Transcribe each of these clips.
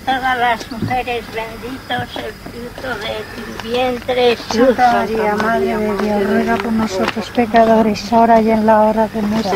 todas las mujeres, bendito es el fruto de tu vientre, Jesús. Santa María, Madre de Dios, ruega por nosotros pecadores, ahora y en la hora de nuestra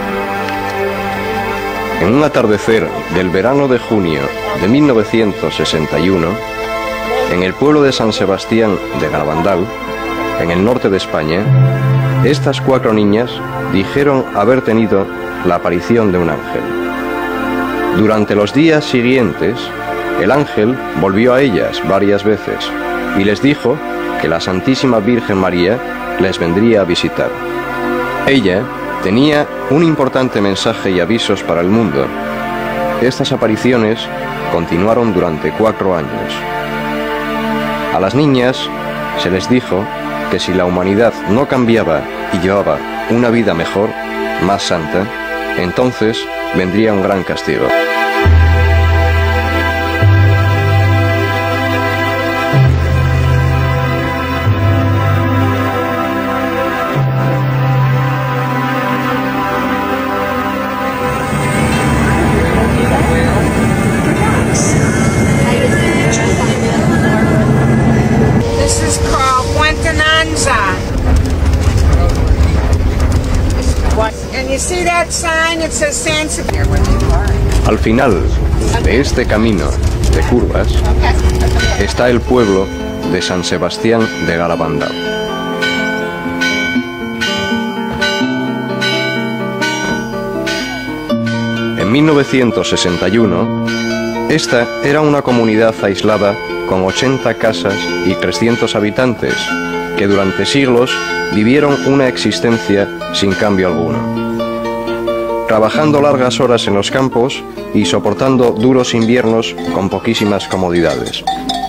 muerte. En un atardecer del verano de junio de 1961, en el pueblo de San Sebastián de Garabandal, en el norte de España, estas 4 niñas dijeron haber tenido la aparición de un ángel. Durante los días siguientes, el ángel volvió a ellas varias veces y les dijo que la Santísima Virgen María les vendría a visitar. Ella tenía un importante mensaje y avisos para el mundo. Estas apariciones continuaron durante 4 años. A las niñas se les dijo que si la humanidad no cambiaba y llevaba una vida mejor, más santa, entonces vendría un gran castigo. This is called Puente Nanza. And you see that sign? It says San Sebastián. Al final de este camino de curvas está el pueblo de San Sebastián de Garabandal. En 1961, esta era una comunidad aislada con 80 casas y 300 habitantes, que durante siglos vivieron una existencia sin cambio alguno. Trabajando largas horas en los campos y soportando duros inviernos con poquísimas comodidades.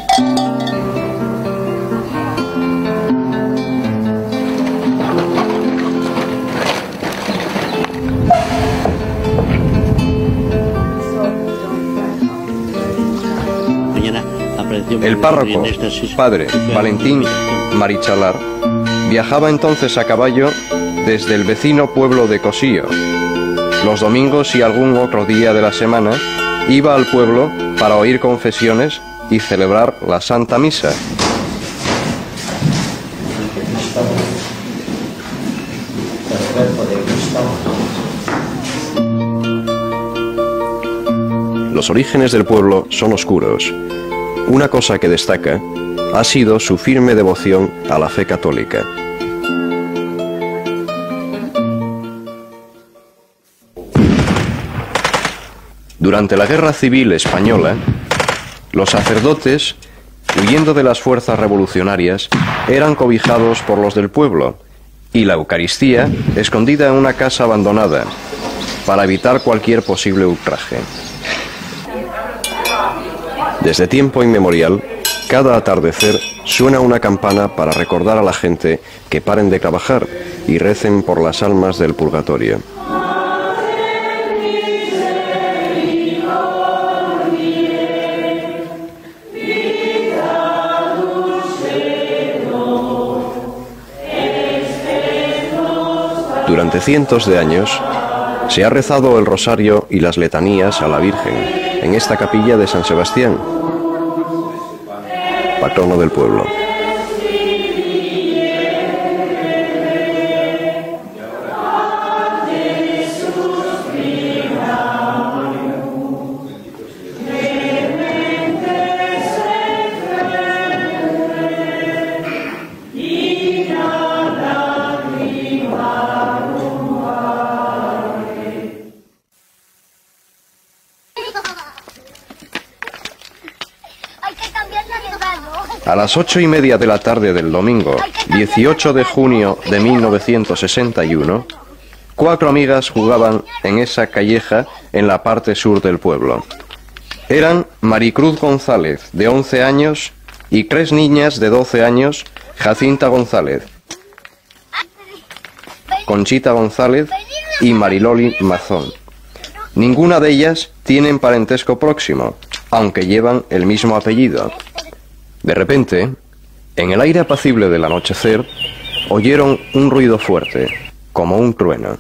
El párroco, padre Valentín Marichalar, viajaba entonces a caballo desde el vecino pueblo de Cosío. Los domingos y algún otro día de la semana iba al pueblo para oír confesiones y celebrar la Santa Misa. Los orígenes del pueblo son oscuros. Una cosa que destaca ha sido su firme devoción a la fe católica. Durante la Guerra Civil Española, los sacerdotes, huyendo de las fuerzas revolucionarias, eran cobijados por los del pueblo y la Eucaristía escondida en una casa abandonada para evitar cualquier posible ultraje. Desde tiempo inmemorial, cada atardecer suena una campana para recordar a la gente que paren de trabajar y recen por las almas del purgatorio. Durante cientos de años se ha rezado el rosario y las letanías a la Virgen en esta capilla de San Sebastián, patrono del pueblo. A las 8:30 de la tarde del domingo, 18 de junio de 1961, 4 amigas jugaban en esa calleja en la parte sur del pueblo. Eran Maricruz González, de 11 años, y 3 niñas de 12 años, Jacinta González, Conchita González y Mariloli Mazón. Ninguna de ellas tienen parentesco próximo, aunque llevan el mismo apellido. De repente, en el aire apacible del anochecer, oyeron un ruido fuerte, como un trueno.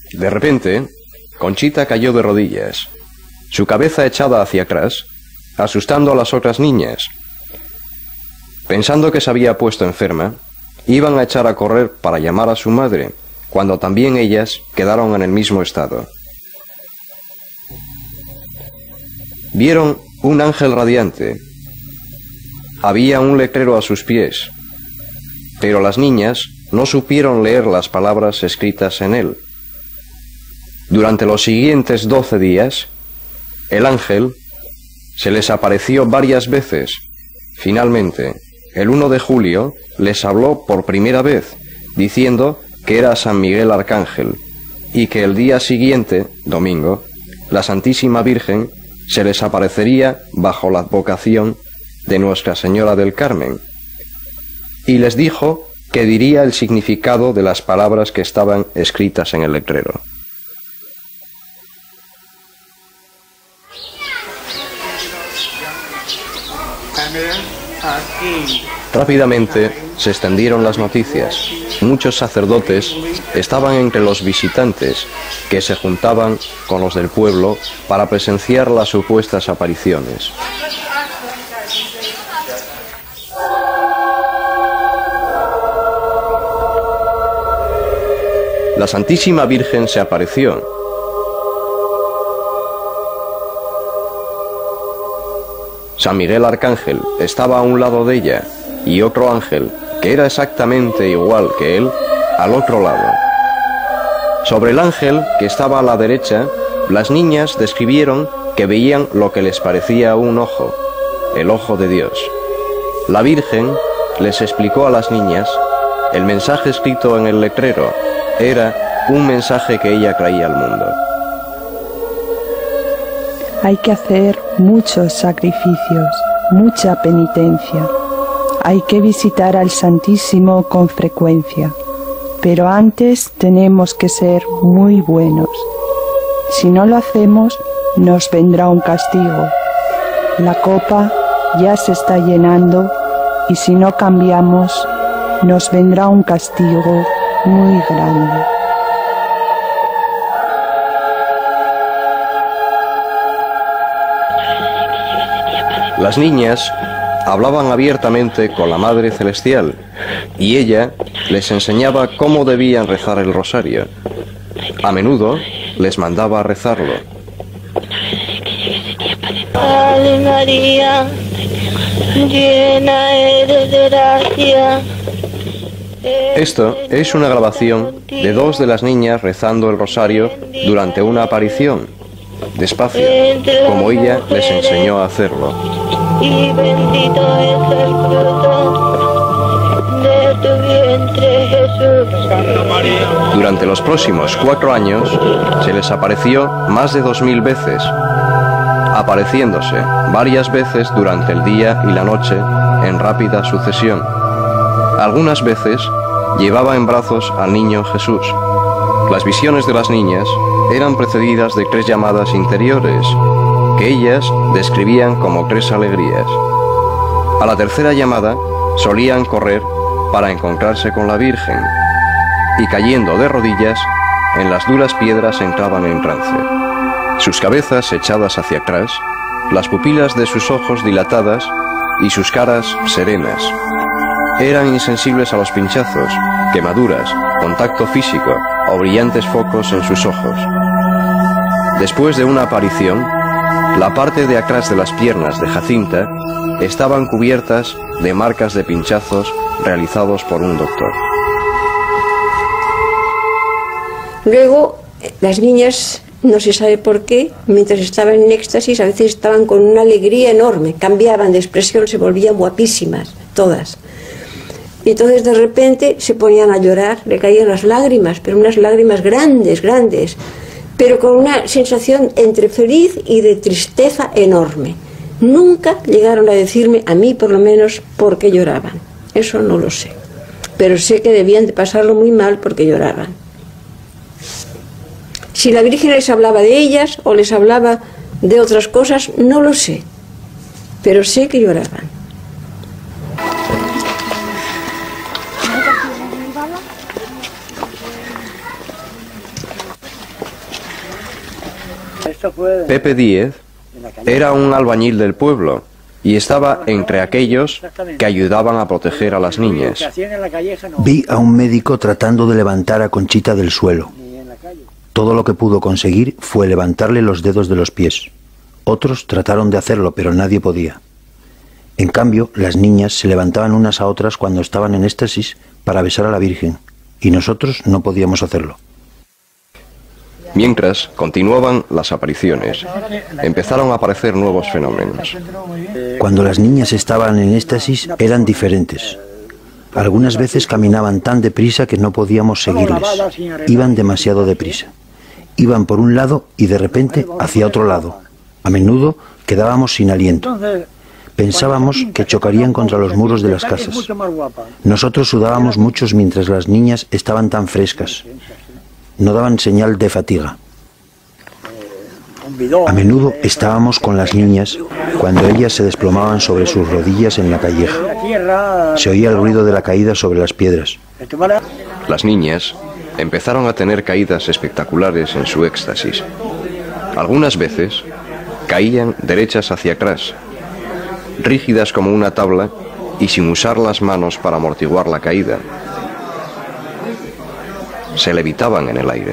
De repente, Conchita cayó de rodillas, su cabeza echada hacia atrás, asustando a las otras niñas. Pensando que se había puesto enferma, iban a echar a correr para llamar a su madre, cuando también ellas quedaron en el mismo estado. Vieron un ángel radiante. Había un letrero a sus pies, pero las niñas no supieron leer las palabras escritas en él. Durante los siguientes 12 días, el ángel se les apareció varias veces. Finalmente, el 1 de julio, les habló por primera vez, diciendo que era San Miguel Arcángel, y que el día siguiente, domingo, la Santísima Virgen se les aparecería bajo la advocación de Nuestra Señora del Carmen, y les dijo que diría el significado de las palabras que estaban escritas en el letrero. Rápidamente se extendieron las noticias. Muchos sacerdotes estaban entre los visitantes que se juntaban con los del pueblo para presenciar las supuestas apariciones. La Santísima Virgen se apareció. San Miguel Arcángel estaba a un lado de ella y otro ángel, que era exactamente igual que él, al otro lado. Sobre el ángel, que estaba a la derecha, las niñas describieron que veían lo que les parecía un ojo, el ojo de Dios. La Virgen les explicó a las niñas el mensaje escrito en el letrero. Era un mensaje que ella traía al mundo. Hay que hacer muchos sacrificios, mucha penitencia. Hay que visitar al Santísimo con frecuencia. Pero antes tenemos que ser muy buenos. Si no lo hacemos, nos vendrá un castigo. La copa ya se está llenando y si no cambiamos, nos vendrá un castigo muy grande. Las niñas hablaban abiertamente con la Madre Celestial y ella les enseñaba cómo debían rezar el rosario. A menudo les mandaba a rezarlo. Ave María, llena eres de gracia. Esto es una grabación de dos de las niñas rezando el rosario durante una aparición, despacio, como ella les enseñó a hacerlo. Y bendito es el fruto de tu vientre, Jesús. Durante los próximos 4 años se les apareció más de 2000 veces, apareciéndose varias veces durante el día y la noche en rápida sucesión. Algunas veces llevaba en brazos al niño Jesús. Las visiones de las niñas eran precedidas de 3 llamadas interiores, que ellas describían como 3 alegrías. A la tercera llamada solían correr para encontrarse con la Virgen, y cayendo de rodillas, en las duras piedras entraban en trance. Sus cabezas echadas hacia atrás, las pupilas de sus ojos dilatadas y sus caras serenas. Eran insensibles a los pinchazos, quemaduras, contacto físico o brillantes focos en sus ojos. Después de una aparición, la parte de atrás de las piernas de Jacinta estaban cubiertas de marcas de pinchazos realizados por un doctor. Luego, las niñas, no se sabe por qué, mientras estaban en éxtasis, a veces estaban con una alegría enorme, cambiaban de expresión, se volvían guapísimas, todas. Y entonces de repente se ponían a llorar, le caían las lágrimas, pero unas lágrimas grandes, grandes, pero con una sensación entre feliz y de tristeza enorme. Nunca llegaron a decirme, a mí por lo menos, por qué lloraban. Eso no lo sé. Pero sé que debían de pasarlo muy mal porque lloraban. Si la Virgen les hablaba de ellas o les hablaba de otras cosas, no lo sé. Pero sé que lloraban. Pepe Díez era un albañil del pueblo y estaba entre aquellos que ayudaban a proteger a las niñas. Vi a un médico tratando de levantar a Conchita del suelo. Todo lo que pudo conseguir fue levantarle los dedos de los pies. Otros trataron de hacerlo, pero nadie podía. En cambio, las niñas se levantaban unas a otras cuando estaban en éxtasis para besar a la Virgen, y nosotros no podíamos hacerlo. Mientras continuaban las apariciones, empezaron a aparecer nuevos fenómenos. Cuando las niñas estaban en éxtasis eran diferentes. Algunas veces caminaban tan deprisa que no podíamos seguirles. Iban demasiado deprisa. Iban por un lado y de repente hacia otro lado. A menudo quedábamos sin aliento. Pensábamos que chocarían contra los muros de las casas. Nosotros sudábamos muchos mientras las niñas estaban tan frescas. No daban señal de fatiga. A menudo estábamos con las niñas cuando ellas se desplomaban sobre sus rodillas en la calleja. Se oía el ruido de la caída sobre las piedras. Las niñas empezaron a tener caídas espectaculares en su éxtasis. Algunas veces caían derechas hacia atrás, rígidas como una tabla y sin usar las manos para amortiguar la caída. Se levitaban en el aire.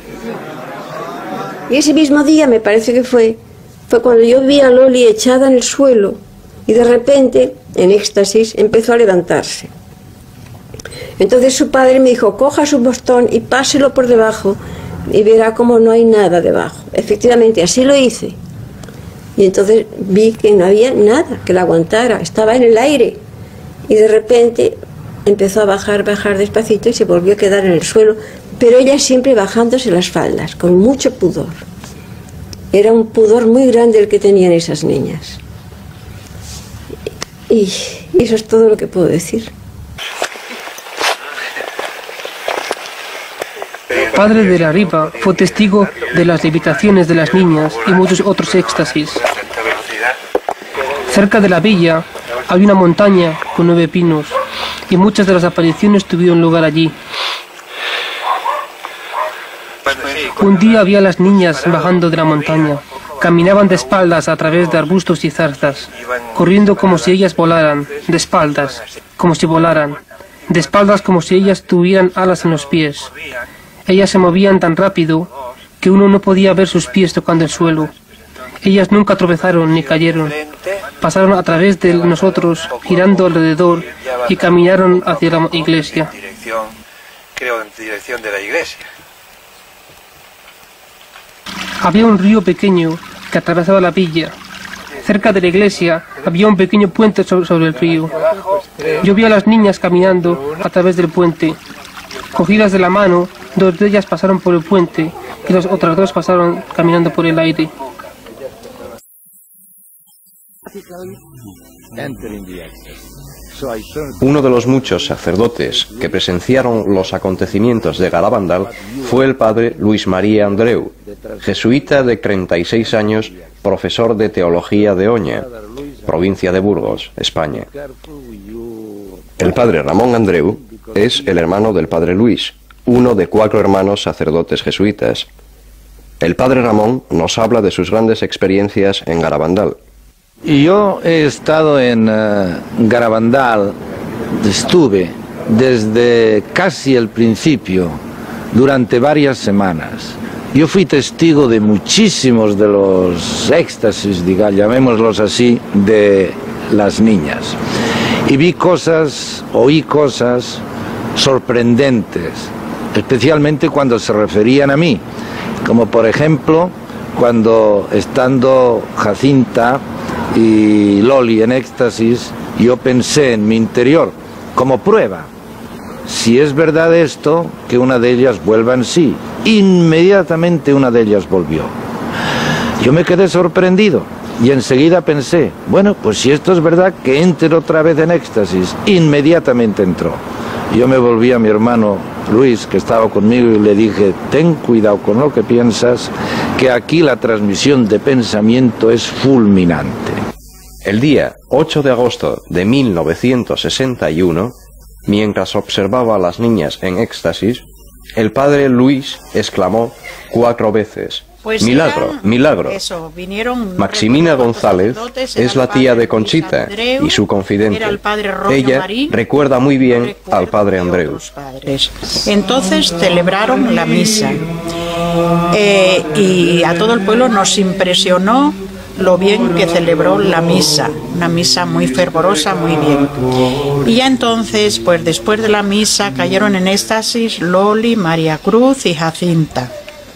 Y ese mismo día, me parece que fue cuando yo vi a Loli echada en el suelo y de repente, en éxtasis, empezó a levantarse. Entonces su padre me dijo, coja su bastón y páselo por debajo y verá cómo no hay nada debajo. Efectivamente, así lo hice. Y entonces vi que no había nada que la aguantara, estaba en el aire. Y de repente empezó a bajar despacito y se volvió a quedar en el suelo, pero ella siempre bajándose las faldas, con mucho pudor. Era un pudor muy grande el que tenían esas niñas. Y eso es todo lo que puedo decir. Padre de la Riva fue testigo de las levitaciones de las niñas y muchos otros éxtasis. Cerca de la villa hay una montaña con 9 pinos y muchas de las apariciones tuvieron lugar allí. Un día había las niñas bajando de la montaña. Caminaban de espaldas a través de arbustos y zarzas, corriendo como si ellas volaran, de espaldas, como si volaran, de espaldas como si ellas tuvieran alas en los pies. Ellas se movían tan rápido que uno no podía ver sus pies tocando el suelo. Ellas nunca tropezaron ni cayeron. Pasaron a través de nosotros, girando alrededor, y caminaron hacia la iglesia. Creo en dirección de la iglesia. Había un río pequeño que atravesaba la villa. Cerca de la iglesia había un pequeño puente sobre el río. Yo vi a las niñas caminando a través del puente. Cogidas de la mano, 2 de ellas pasaron por el puente y las otras 2 pasaron caminando por el aire. Uno de los muchos sacerdotes que presenciaron los acontecimientos de Garabandal fue el padre Luis María Andreu, jesuita de 36 años, profesor de teología de Oña, provincia de Burgos, España. El padre Ramón Andreu es el hermano del padre Luis, uno de 4 hermanos sacerdotes jesuitas. El padre Ramón nos habla de sus grandes experiencias en Garabandal. Y yo he estado en Garabandal, estuve desde casi el principio, durante varias semanas. Yo fui testigo de muchísimos de los éxtasis, llamémoslos así, de las niñas. Y vi cosas, oí cosas sorprendentes, especialmente cuando se referían a mí, como por ejemplo cuando estando Jacinta y Loli en éxtasis, yo pensé en mi interior, como prueba, si es verdad esto, que una de ellas vuelva en sí. Inmediatamente una de ellas volvió. Yo me quedé sorprendido y enseguida pensé, bueno, pues si esto es verdad, que entre otra vez en éxtasis. Inmediatamente entró. Yo me volví a mi hermano Luis, que estaba conmigo, y le dije, ten cuidado con lo que piensas, que aquí la transmisión de pensamiento es fulminante. El día 8 de agosto de 1961, mientras observaba a las niñas en éxtasis, el padre Luis exclamó 4 veces, Pues milagro, milagro. Eso, vinieron Maximina González es la tía de Conchita y su confidente. Ella recuerda muy bien al padre Andreu. Entonces celebraron la misa y a todo el pueblo nos impresionó lo bien que celebró la misa, una misa muy fervorosa, muy bien. Y ya entonces, pues después de la misa cayeron en éxtasis Loli, María Cruz y Jacinta.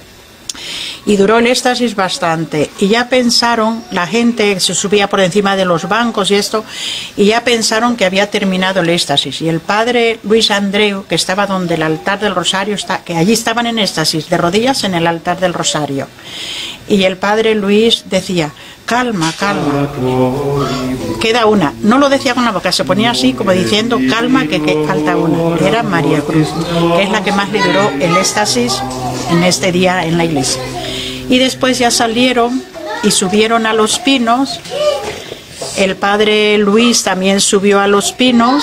Y duró el éxtasis bastante. Y ya pensaron, la gente se subía por encima de los bancos y esto, y ya pensaron que había terminado el éxtasis. Y el padre Luis Andreu, que estaba donde el altar del Rosario está, que allí estaban en éxtasis, de rodillas en el altar del Rosario. Y el padre Luis decía, calma, calma, queda una. No lo decía con la boca, se ponía así como diciendo, calma, que falta una. Era María Cruz, que es la que más le duró el éxtasis en este día en la iglesia. Y después ya salieron y subieron a los pinos. El padre Luis también subió a los pinos.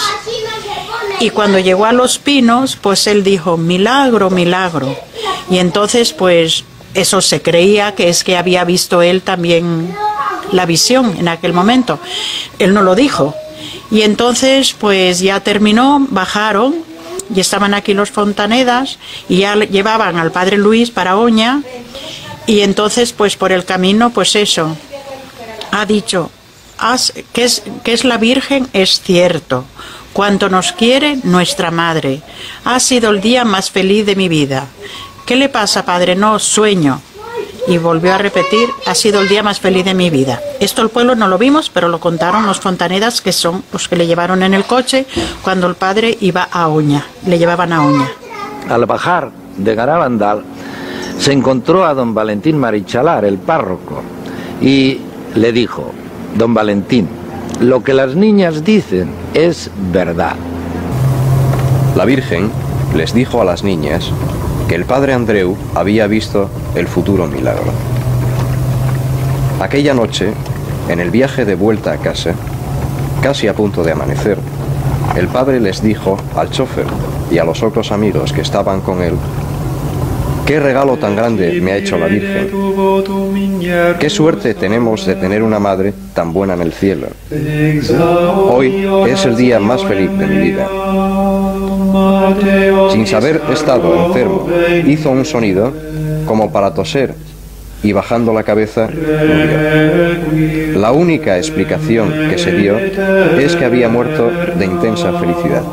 Y cuando llegó a los pinos, pues él dijo, milagro, milagro. Y entonces, pues, eso se creía que es que había visto él también la visión en aquel momento. Él no lo dijo. Y entonces, pues, ya terminó, bajaron, y estaban aquí los Fontanedas, y ya llevaban al padre Luis para Oña. Y entonces, pues por el camino, pues eso, ha dicho, que es la Virgen, es cierto, cuanto nos quiere nuestra Madre. Ha sido el día más feliz de mi vida. ¿Qué le pasa, padre? No, sueño. Y volvió a repetir, ha sido el día más feliz de mi vida. Esto el pueblo no lo vimos, pero lo contaron los Fontanedas, que son los que le llevaron en el coche cuando el padre iba a Oña, le llevaban a Oña. Al bajar de Garabandal, se encontró a don Valentín Marichalar, el párroco, y le dijo, don Valentín, lo que las niñas dicen es verdad. La Virgen les dijo a las niñas que el padre Andreu había visto el futuro milagro. Aquella noche, en el viaje de vuelta a casa, casi a punto de amanecer, el padre les dijo al chofer y a los otros amigos que estaban con él, «Qué regalo tan grande me ha hecho la Virgen. Qué suerte tenemos de tener una madre tan buena en el cielo. Hoy es el día más feliz de mi vida». Sin saber estado enfermo, hizo un sonido como para toser y bajando la cabeza murió. La única explicación que se dio es que había muerto de intensa felicidad.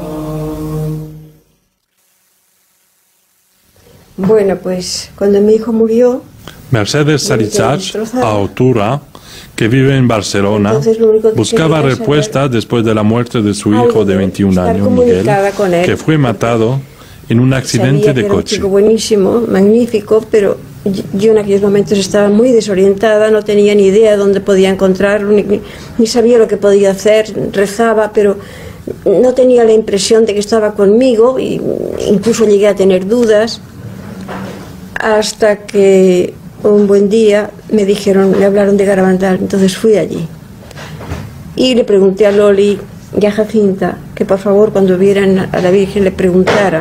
Bueno, pues cuando mi hijo murió... Mercedes Sarichach, autora, que vive en Barcelona, buscaba respuestas después de la muerte de su hijo de 21 años, Miguel, que fue matado en un accidente de coche. Era un chico buenísimo, magnífico, pero yo en aquellos momentos estaba muy desorientada, no tenía ni idea de dónde podía encontrarlo, ni sabía lo que podía hacer, rezaba, pero no tenía la impresión de que estaba conmigo, e incluso llegué a tener dudas. Hasta que un buen día me hablaron de Garabandal, entonces fui allí. Y le pregunté a Loli y a Jacinta que por favor cuando vieran a la Virgen le preguntaran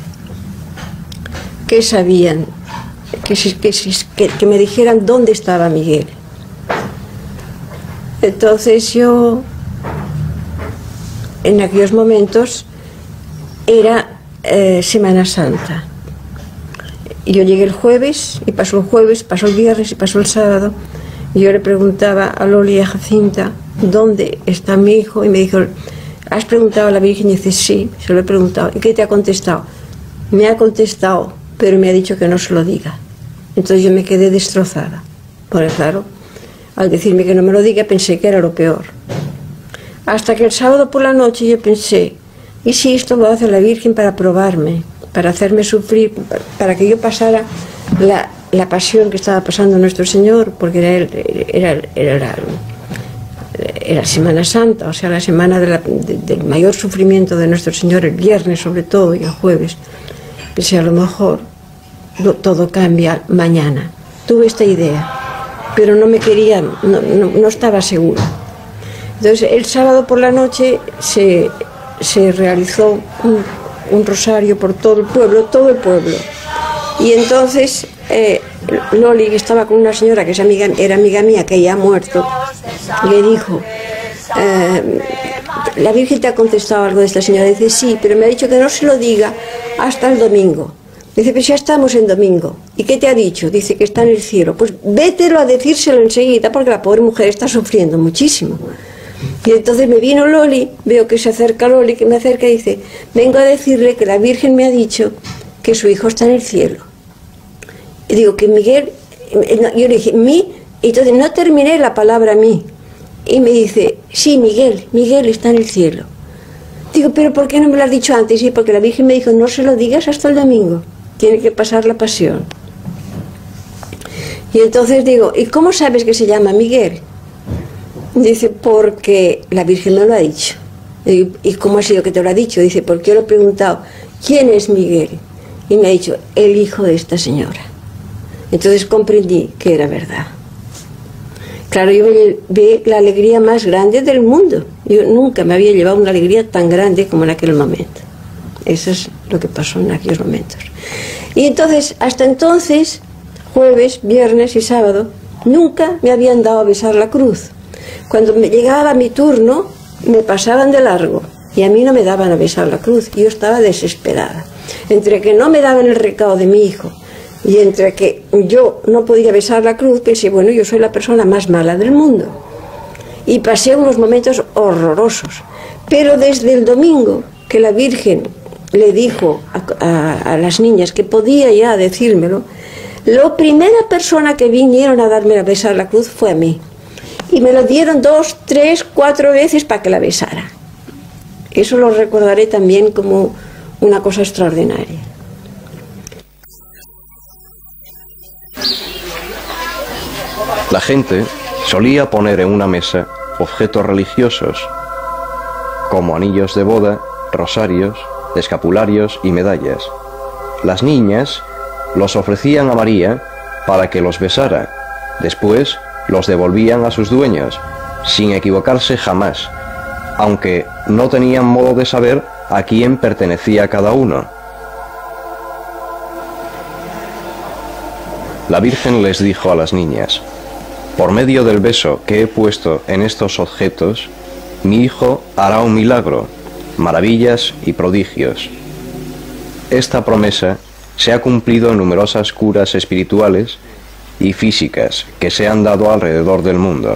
qué sabían, que me dijeran dónde estaba Miguel. Entonces yo, en aquellos momentos, era Semana Santa. Y yo llegué el jueves, y pasó el jueves, pasó el viernes y pasó el sábado. Y yo le preguntaba a Loli y a Jacinta, ¿dónde está mi hijo? Y me dijo, ¿has preguntado a la Virgen? Y dice, sí, se lo he preguntado. ¿Y qué te ha contestado? Me ha contestado, pero me ha dicho que no se lo diga. Entonces yo me quedé destrozada. Porque claro, al decirme que no me lo diga, pensé que era lo peor. Hasta que el sábado por la noche yo pensé, ¿y si esto lo hace la Virgen para probarme? Para hacerme sufrir, para que yo pasara la pasión que estaba pasando nuestro Señor, porque era Semana Santa, o sea, la semana del mayor sufrimiento de nuestro Señor, el viernes sobre todo y el jueves. Pensé, a lo mejor todo cambia mañana. Tuve esta idea, pero no me quería, no estaba segura. Entonces, el sábado por la noche se realizó un rosario por todo el pueblo, y entonces Loli, que estaba con una señora que era amiga mía, que ya ha muerto, le dijo, la Virgen te ha contestado algo de esta señora. Dice, sí, pero me ha dicho que no se lo diga hasta el domingo. Dice, pero ya estamos en domingo. ¿Y qué te ha dicho? Dice que está en el cielo. Pues vételo a decírselo enseguida, porque la pobre mujer está sufriendo muchísimo. Y entonces me vino Loli, veo que se acerca Loli, que me acerca y dice, vengo a decirle que la Virgen me ha dicho que su hijo está en el cielo. Y digo, que Miguel, yo le dije, ¿mí? Y entonces no terminé la palabra mí. Y me dice, sí, Miguel está en el cielo. Digo, pero ¿por qué no me lo has dicho antes? Sí, porque la Virgen me dijo, no se lo digas hasta el domingo, tiene que pasar la pasión. Y entonces digo, ¿y cómo sabes que se llama Miguel? Dice, porque la Virgen me lo ha dicho. ¿Y cómo ha sido que te lo ha dicho? Dice, porque yo le he preguntado, ¿quién es Miguel? Y me ha dicho, el hijo de esta señora. Entonces comprendí que era verdad. Claro, yo vi la alegría más grande del mundo. Yo nunca me había llevado una alegría tan grande como en aquel momento. Eso es lo que pasó en aquellos momentos. Y entonces, hasta entonces, jueves, viernes y sábado, nunca me habían dado a besar la cruz. Cuando me llegaba mi turno, me pasaban de largo y a mí no me daban a besar la cruz. Yo estaba desesperada. Entre que no me daban el recado de mi hijo y entre que yo no podía besar la cruz, pensé, bueno, yo soy la persona más mala del mundo. Y pasé unos momentos horrorosos. Pero desde el domingo que la Virgen le dijo a las niñas que podía ya decírmelo, la primera persona que vinieron a darme a besar la cruz fue a mí. Y me lo dieron 2, 3, 4 veces para que la besara. Eso lo recordaré también como una cosa extraordinaria. La gente solía poner en una mesa objetos religiosos, como anillos de boda, rosarios, escapularios y medallas. Las niñas los ofrecían a María para que los besara. Después los devolvían a sus dueños, sin equivocarse jamás, aunque no tenían modo de saber a quién pertenecía cada uno. La Virgen les dijo a las niñas, por medio del beso que he puesto en estos objetos, mi hijo hará un milagro, maravillas y prodigios. Esta promesa se ha cumplido en numerosas curas espirituales y físicas que se han dado alrededor del mundo.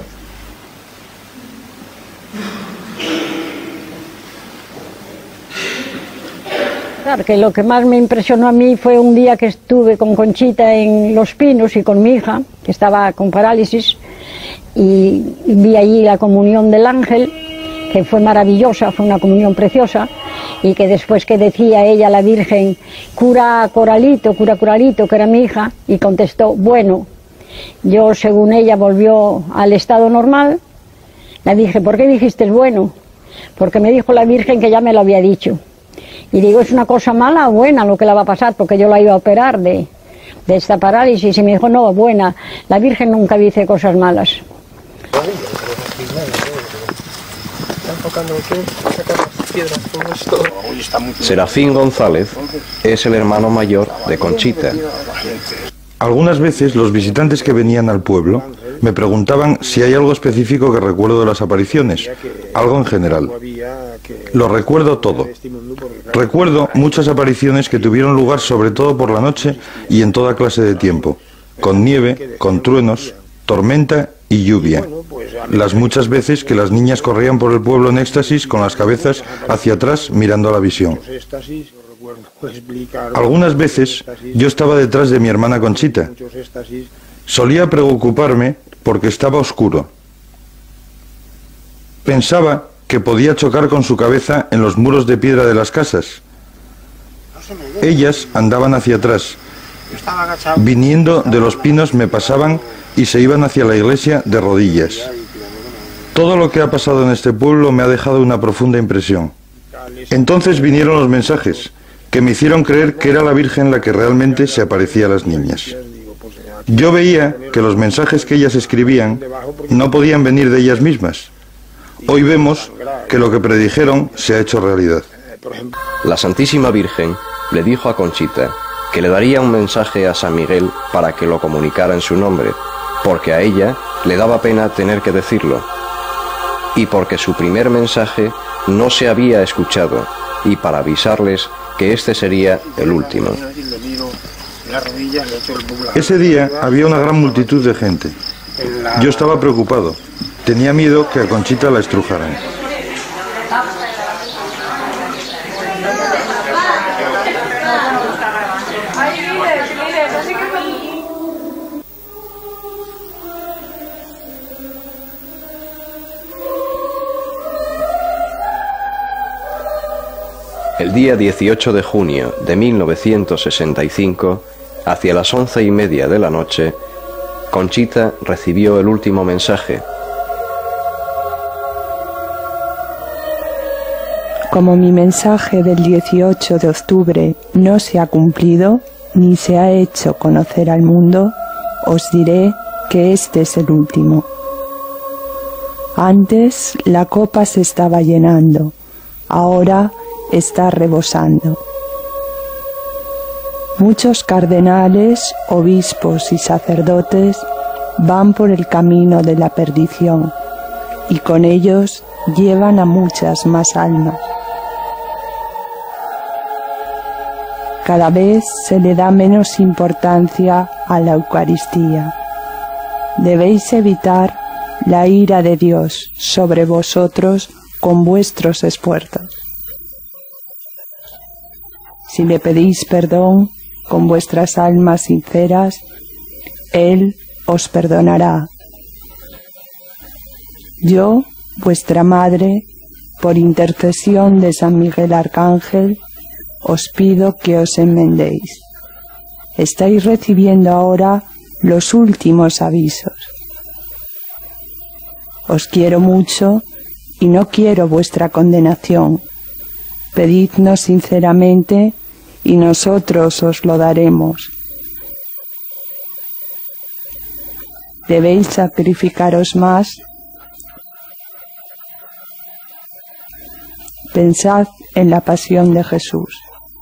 Claro, que lo que más me impresionó a mí fue un día que estuve con Conchita en Los Pinos y con mi hija, que estaba con parálisis, y vi allí la comunión del ángel, que fue maravillosa, fue una comunión preciosa, y que después que decía ella, la Virgen, cura Coralito, que era mi hija, y contestó, bueno. Yo, según ella, volvió al estado normal. Le dije, ¿por qué dijiste bueno? Porque me dijo la Virgen que ya me lo había dicho. Y digo, ¿es una cosa mala o buena lo que le va a pasar? Porque yo la iba a operar de esta parálisis. Y me dijo, no, buena. La Virgen nunca dice cosas malas. Serafín González es el hermano mayor de Conchita. Algunas veces los visitantes que venían al pueblo me preguntaban si hay algo específico que recuerdo de las apariciones, algo en general. Lo recuerdo todo. Recuerdo muchas apariciones que tuvieron lugar sobre todo por la noche y en toda clase de tiempo, con nieve, con truenos, tormenta y lluvia. Las muchas veces que las niñas corrían por el pueblo en éxtasis con las cabezas hacia atrás mirando a la visión. Algunas veces yo estaba detrás de mi hermana Conchita. Solía preocuparme porque estaba oscuro. Pensaba que podía chocar con su cabeza en los muros de piedra de las casas. Ellas andaban hacia atrás. Viniendo de Los Pinos me pasaban y se iban hacia la iglesia de rodillas. Todo lo que ha pasado en este pueblo me ha dejado una profunda impresión. Entonces vinieron los mensajes, que me hicieron creer que era la Virgen la que realmente se aparecía a las niñas. Yo veía que los mensajes que ellas escribían no podían venir de ellas mismas. Hoy vemos que lo que predijeron se ha hecho realidad. La Santísima Virgen le dijo a Conchita que le daría un mensaje a San Miguel para que lo comunicara en su nombre, porque a ella le daba pena tener que decirlo, y porque su primer mensaje no se había escuchado, y para avisarles que este sería el último. Ese día había una gran multitud de gente. Yo estaba preocupado. Tenía miedo que a Conchita la estrujaran. El día 18 de junio de 1965, hacia las 11:30 de la noche, Conchita recibió el último mensaje. Como mi mensaje del 18 de octubre no se ha cumplido ni se ha hecho conocer al mundo, os diré que este es el último. Antes la copa se estaba llenando, ahora está rebosando. Muchos cardenales, obispos y sacerdotes van por el camino de la perdición y con ellos llevan a muchas más almas. Cada vez se le da menos importancia a la Eucaristía. Debéis evitar la ira de Dios sobre vosotros con vuestros esfuerzos. Si le pedís perdón con vuestras almas sinceras, Él os perdonará. Yo, vuestra Madre, por intercesión de San Miguel Arcángel, os pido que os enmendéis. Estáis recibiendo ahora los últimos avisos. Os quiero mucho y no quiero vuestra condenación. Pedidnos sinceramente y nosotros os lo daremos. Debéis sacrificaros más. Pensad en la pasión de Jesús.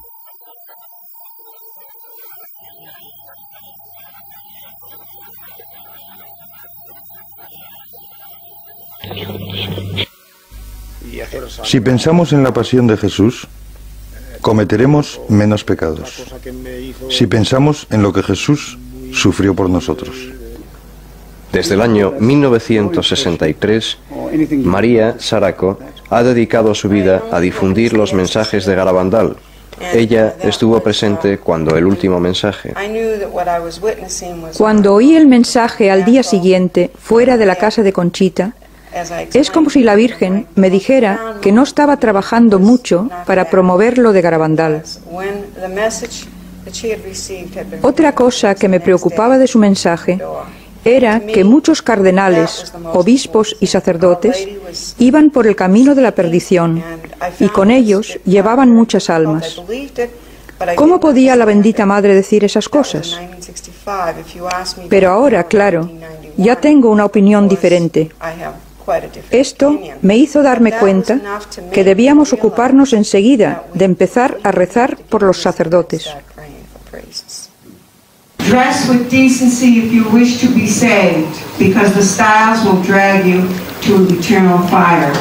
Si pensamos en la pasión de Jesús, cometeremos menos pecados. Si pensamos en lo que Jesús sufrió por nosotros. Desde el año 1963, María Saraco ha dedicado su vida a difundir los mensajes de Garabandal. Ella estuvo presente cuando el último mensaje. Cuando oí el mensaje al día siguiente, fuera de la casa de Conchita, es como si la Virgen me dijera que no estaba trabajando mucho para promover lo de Garabandal. Otra cosa que me preocupaba de su mensaje era que muchos cardenales, obispos y sacerdotes iban por el camino de la perdición y con ellos llevaban muchas almas. ¿Cómo podía la bendita Madre decir esas cosas? Pero ahora, claro, ya tengo una opinión diferente. Esto me hizo darme cuenta que debíamos ocuparnos enseguida de empezar a rezar por los sacerdotes. Dress with decency if you wish to be saved, because the styles will drag you to eternal fire.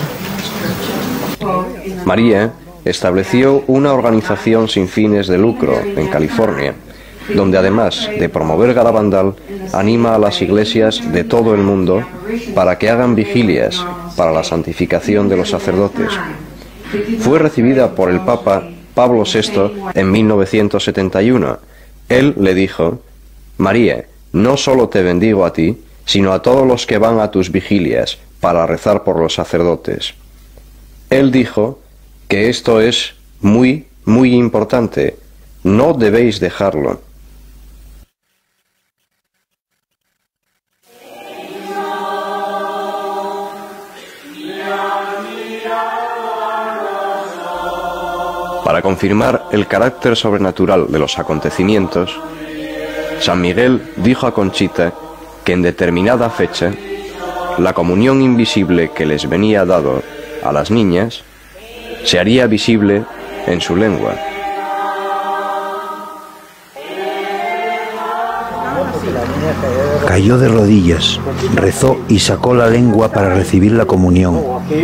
María estableció una organización sin fines de lucro en California, donde además de promover Garabandal, anima a las iglesias de todo el mundo para que hagan vigilias para la santificación de los sacerdotes. Fue recibida por el Papa Pablo VI en 1971. Él le dijo: María, no solo te bendigo a ti, sino a todos los que van a tus vigilias para rezar por los sacerdotes. Él dijo que esto es muy, muy importante. No debéis dejarlo. Para confirmar el carácter sobrenatural de los acontecimientos, San Miguel dijo a Conchita que en determinada fecha la comunión invisible que les venía dado a las niñas se haría visible en su lengua. Cayó de rodillas, rezó y sacó la lengua para recibir la comunión.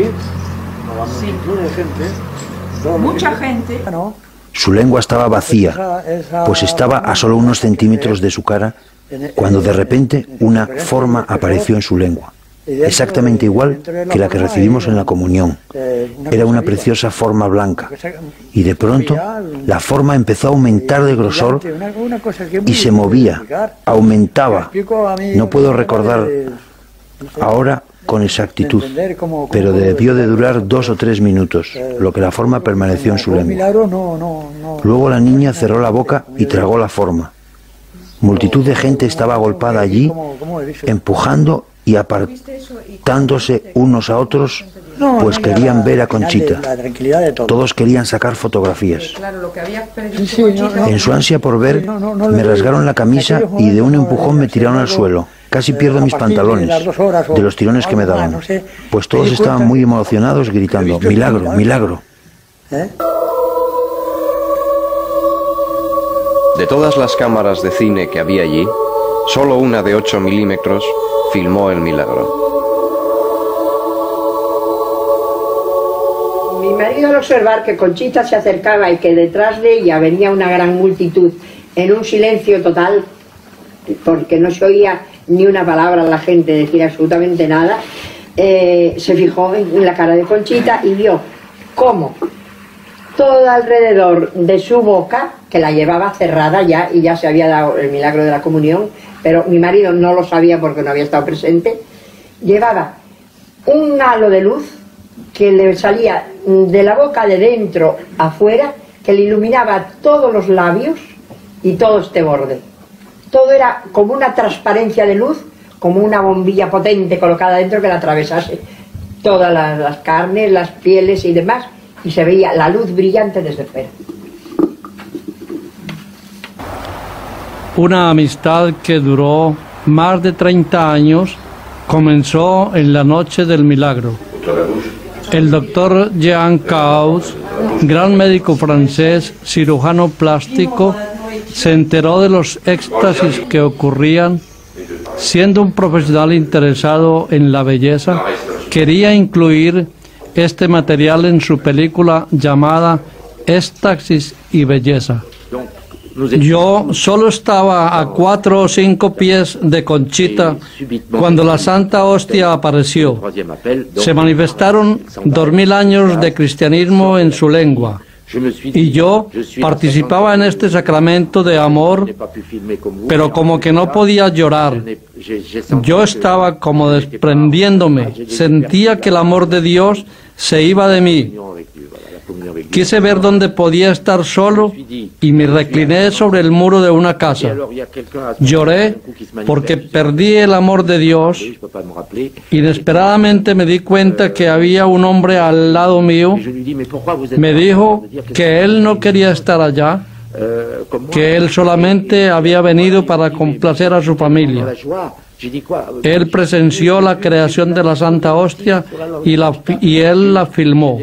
Mucha gente. Su lengua estaba vacía, pues estaba a solo unos centímetros de su cara, cuando de repente una forma apareció en su lengua, exactamente igual que la que recibimos en la comunión. Era una preciosa forma blanca, y de pronto la forma empezó a aumentar de grosor y se movía, aumentaba. No puedo recordar ahora con exactitud, pero debió de durar 2 o 3 minutos, lo que la forma permaneció en su lengua. Luego la niña cerró la boca y tragó la forma. Multitud de gente estaba agolpada allí, empujando y apartándose unos a otros, pues querían ver a Conchita. Todos querían sacar fotografías. En su ansia por ver, me rasgaron la camisa y de un empujón me tiraron al suelo. Casi pierdo mis pantalones, de los tirones que me daban, pues todos estaban muy emocionados gritando, ¡milagro, milagro! De todas las cámaras de cine que había allí, solo una de 8 milímetros filmó el milagro. Mi marido, al observar que Conchita se acercaba y que detrás de ella venía una gran multitud en un silencio total, porque no se oía ni una palabra a la gente decir absolutamente nada, se fijó en la cara de Conchita y vio cómo todo alrededor de su boca, que la llevaba cerrada ya y ya se había dado el milagro de la comunión, pero mi marido no lo sabía porque no había estado presente, llevaba un halo de luz que le salía de la boca de dentro afuera, que le iluminaba todos los labios y todo este borde. Todo era como una transparencia de luz, como una bombilla potente colocada dentro que la atravesase todas las carnes, las pieles y demás, y se veía la luz brillante desde fuera. Una amistad que duró más de 30 años comenzó en la noche del milagro. El doctor Jean Caus, gran médico francés, cirujano plástico, se enteró de los éxtasis que ocurrían. Siendo un profesional interesado en la belleza, quería incluir este material en su película llamada Éxtasis y Belleza. Yo solo estaba a 4 o 5 pies de Conchita cuando la Santa Hostia apareció. Se manifestaron 2000 años de cristianismo en su lengua. Y yo participaba en este sacramento de amor, pero como que no podía llorar. Yo estaba como desprendiéndome, sentía que el amor de Dios se iba de mí. Quise ver dónde podía estar solo y me recliné sobre el muro de una casa. Lloré porque perdí el amor de Dios. Inesperadamente me di cuenta que había un hombre al lado mío. Me dijo que él no quería estar allá, que él solamente había venido para complacer a su familia. Él presenció la creación de la Santa Hostia y él la filmó.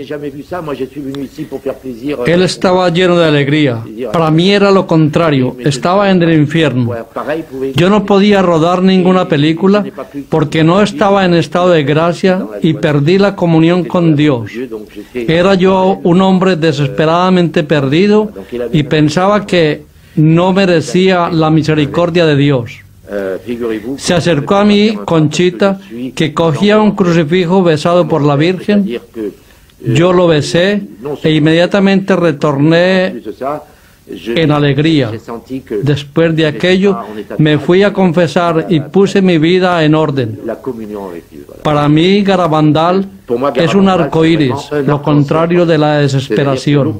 Él estaba lleno de alegría. Para mí era lo contrario, estaba en el infierno. Yo no podía rodar ninguna película porque no estaba en estado de gracia y perdí la comunión con Dios. Era yo un hombre desesperadamente perdido y pensaba que no merecía la misericordia de Dios. Se acercó a mí Conchita, que cogía un crucifijo besado por la Virgen. Yo lo besé e inmediatamente retorné en alegría. Después de aquello me fui a confesar y puse mi vida en orden. Para mí Garabandal es un arcoíris, lo contrario de la desesperación.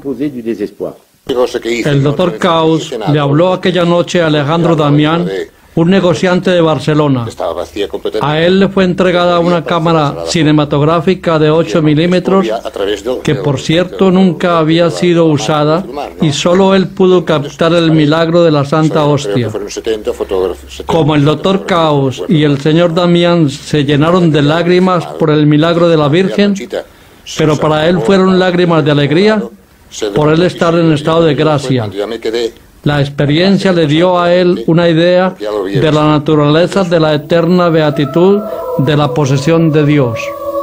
El doctor Caus le habló aquella noche a Alejandro Damián, un negociante de Barcelona. A él le fue entregada una cámara cinematográfica de 8 milímetros, que por cierto nunca había sido usada, y solo él pudo captar el milagro de la Santa Hostia. Como el doctor Caus y el señor Damián se llenaron de lágrimas por el milagro de la Virgen, pero para él fueron lágrimas de alegría por él estar en estado de gracia. La experiencia le dio a él una idea de la naturaleza de la eterna beatitud de la posesión de Dios.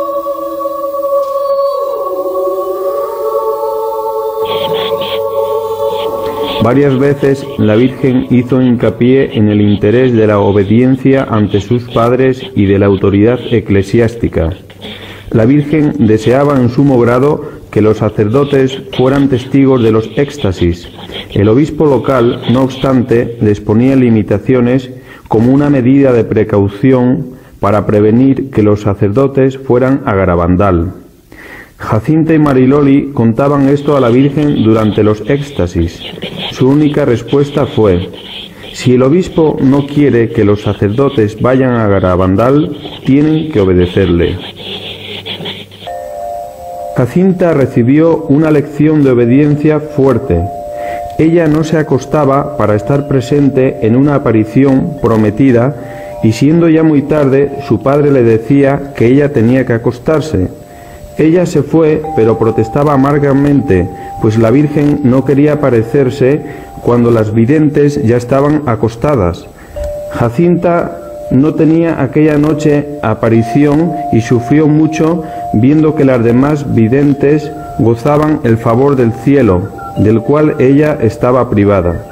Varias veces la Virgen hizo hincapié en el interés de la obediencia ante sus padres y de la autoridad eclesiástica. La Virgen deseaba en sumo grado que los sacerdotes fueran testigos de los éxtasis. El obispo local, no obstante, les ponía limitaciones como una medida de precaución para prevenir que los sacerdotes fueran a Garabandal. Jacinta y Mariloli contaban esto a la Virgen durante los éxtasis. Su única respuesta fue: si el obispo no quiere que los sacerdotes vayan a Garabandal, tienen que obedecerle. Jacinta recibió una lección de obediencia fuerte. Ella no se acostaba para estar presente en una aparición prometida, y siendo ya muy tarde, su padre le decía que ella tenía que acostarse. Ella se fue, pero protestaba amargamente, pues la Virgen no quería aparecerse cuando las videntes ya estaban acostadas. Jacinta no tenía aquella noche aparición y sufrió mucho viendo que las demás videntes gozaban el favor del cielo, del cual ella estaba privada.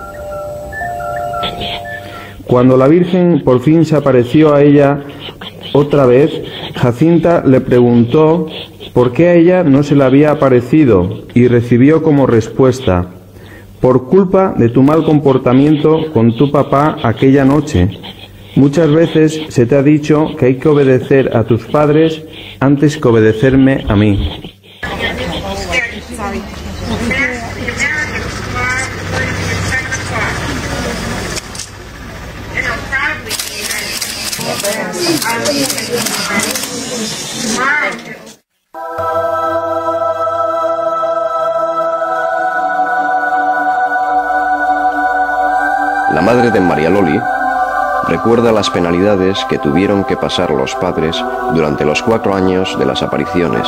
Cuando la Virgen por fin se apareció a ella otra vez, Jacinta le preguntó por qué a ella no se le había aparecido, y recibió como respuesta: por culpa de tu mal comportamiento con tu papá aquella noche. Muchas veces se te ha dicho que hay que obedecer a tus padres antes que obedecerme a mí. La madre de María Loli recuerda las penalidades que tuvieron que pasar los padres durante los 4 años de las apariciones.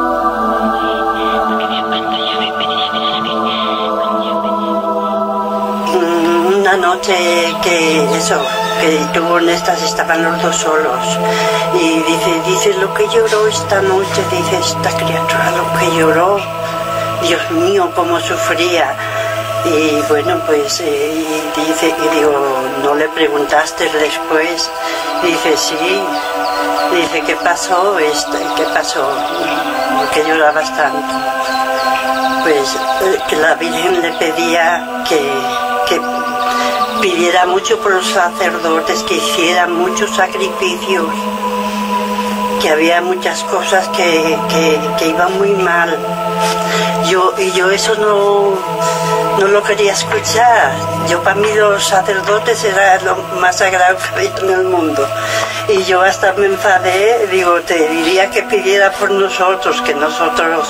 Una noche que tuvo en estas, estaban los dos solos, y dice lo que lloró esta noche, dice esta criatura lo que lloró, Dios mío cómo sufría. Y bueno, pues dice, y digo, ¿no le preguntaste después? Dice, sí. Dice, ¿qué pasó? ¿Qué pasó? ¿Por qué llorabas tanto? Pues que la Virgen le pedía que pidiera mucho por los sacerdotes, que hicieran muchos sacrificios, que había muchas cosas que iban muy mal. Yo eso no lo quería escuchar. Yo, para mí, los sacerdotes era lo más sagrado que había en el mundo. Y yo hasta me enfadé, digo, te diría que pidiera por nosotros, que nosotros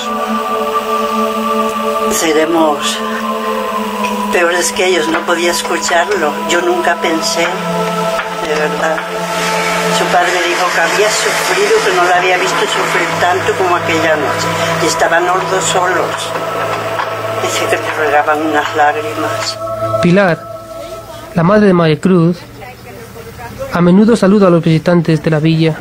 seremos peores que ellos. No podía escucharlo. Yo nunca pensé, de verdad. Su padre dijo que había sufrido, que no la había visto sufrir tanto como aquella noche. Y estaban los dos solos. Dice que te regaban unas lágrimas. Pilar, la madre de María Cruz, a menudo saluda a los visitantes de la villa.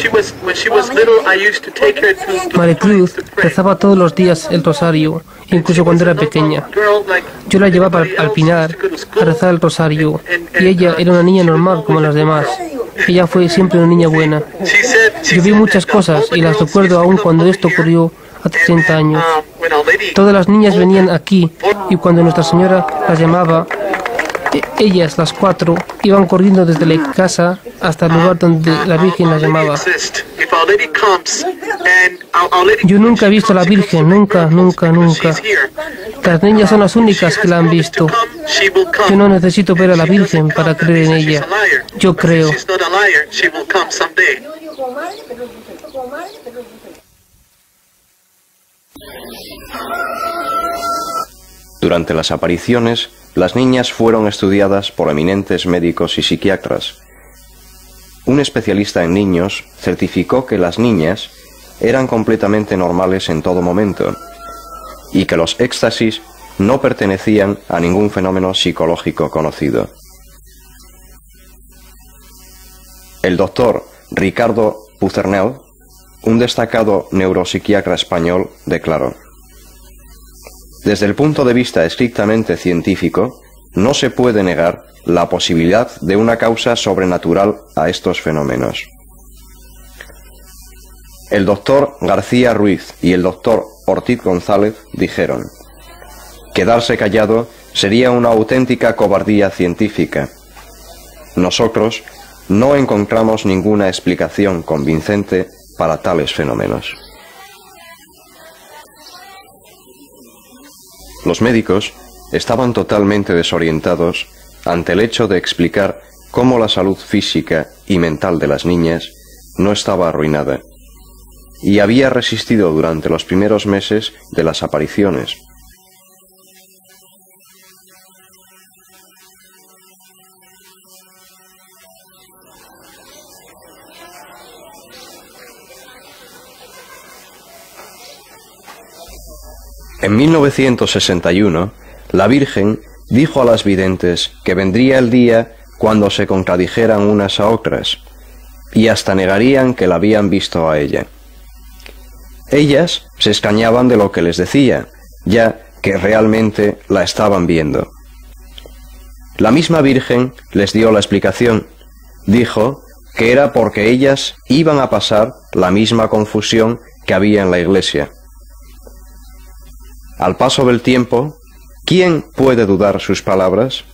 María Cruz rezaba todos los días el rosario, incluso cuando era pequeña. Yo la llevaba al Pinar a rezar el rosario, y ella era una niña normal como las demás. Ella fue siempre una niña buena. Yo vi muchas cosas y las recuerdo aún cuando esto ocurrió hace 30 años. Todas las niñas venían aquí, y cuando Nuestra Señora las llamaba, ellas, las 4, iban corriendo desde la casa hasta el lugar donde la Virgen las llamaba. Yo nunca he visto a la Virgen, nunca. Las niñas son las únicas que la han visto. Yo no necesito ver a la Virgen para creer en ella. Yo creo. Durante las apariciones, las niñas fueron estudiadas por eminentes médicos y psiquiatras. Un especialista en niños certificó que las niñas eran completamente normales en todo momento y que los éxtasis no pertenecían a ningún fenómeno psicológico conocido. El doctor Ricardo Pucernel, un destacado neuropsiquiatra español, declaró: desde el punto de vista estrictamente científico, no se puede negar la posibilidad de una causa sobrenatural a estos fenómenos. El doctor García Ruiz y el doctor Ortiz González dijeron: quedarse callado sería una auténtica cobardía científica. Nosotros no encontramos ninguna explicación convincente para tales fenómenos. Los médicos estaban totalmente desorientados ante el hecho de explicar cómo la salud física y mental de las niñas no estaba arruinada y había resistido durante los primeros meses de las apariciones. En 1961, la Virgen dijo a las videntes que vendría el día cuando se contradijeran unas a otras, y hasta negarían que la habían visto a ella. Ellas se extrañaban de lo que les decía, ya que realmente la estaban viendo. La misma Virgen les dio la explicación. Dijo que era porque ellas iban a pasar la misma confusión que había en la iglesia. Al paso del tiempo, ¿quién puede dudar sus palabras?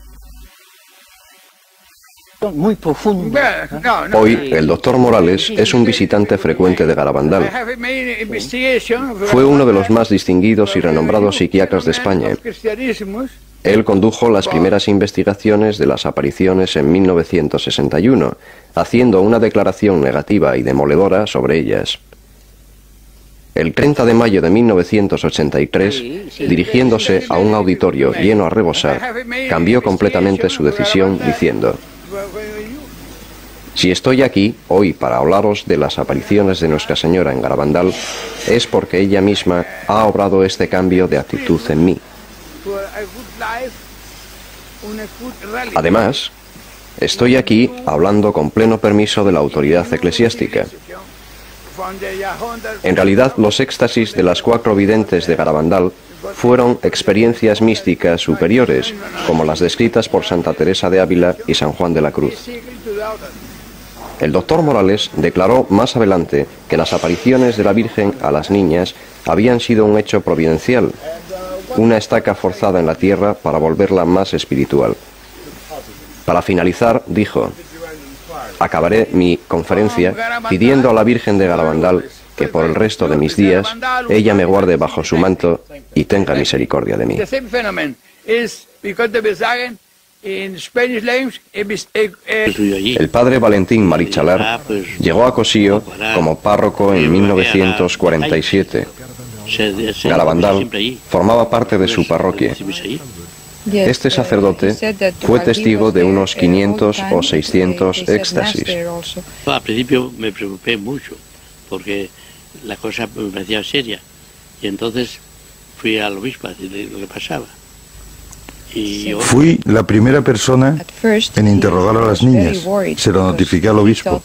Muy profundo. Hoy, el doctor Morales es un visitante frecuente de Garabandal. Fue uno de los más distinguidos y renombrados psiquiatras de España. Él condujo las primeras investigaciones de las apariciones en 1961, haciendo una declaración negativa y demoledora sobre ellas. El 30 de mayo de 1983, dirigiéndose a un auditorio lleno a rebosar, cambió completamente su decisión diciendo: si estoy aquí hoy para hablaros de las apariciones de Nuestra Señora en Garabandal, es porque ella misma ha obrado este cambio de actitud en mí. Además, estoy aquí hablando con pleno permiso de la autoridad eclesiástica. En realidad, los éxtasis de las 4 videntes de Garabandal fueron experiencias místicas superiores, como las descritas por Santa Teresa de Ávila y San Juan de la Cruz. El doctor Morales declaró más adelante que las apariciones de la Virgen a las niñas habían sido un hecho providencial, una estaca forzada en la tierra para volverla más espiritual. Para finalizar, dijo: acabaré mi conferencia pidiendo a la Virgen de Garabandal que por el resto de mis días ella me guarde bajo su manto y tenga misericordia de mí. El padre Valentín Marichalar llegó a Cosío como párroco en 1947. Garabandal formaba parte de su parroquia. Este sacerdote fue testigo de unos 500 o 600 éxtasis. Al principio me preocupé mucho porque la cosa me parecía seria y entonces fui al obispo a decirle lo que pasaba. Fui la primera persona en interrogar a las niñas. Se lo notifiqué al obispo.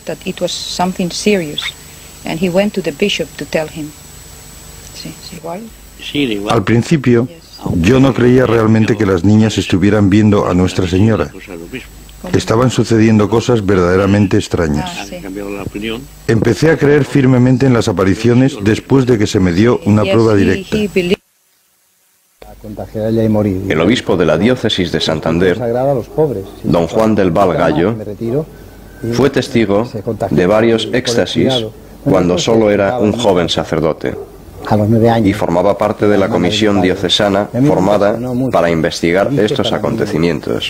Al principio, yo no creía realmente que las niñas estuvieran viendo a Nuestra Señora. Estaban sucediendo cosas verdaderamente extrañas. Empecé a creer firmemente en las apariciones después de que se me dio una prueba directa. El obispo de la diócesis de Santander, don Juan del Val Gallo, fue testigo de varios éxtasis cuando solo era un joven sacerdote y formaba parte de la comisión diocesana formada para investigar estos acontecimientos.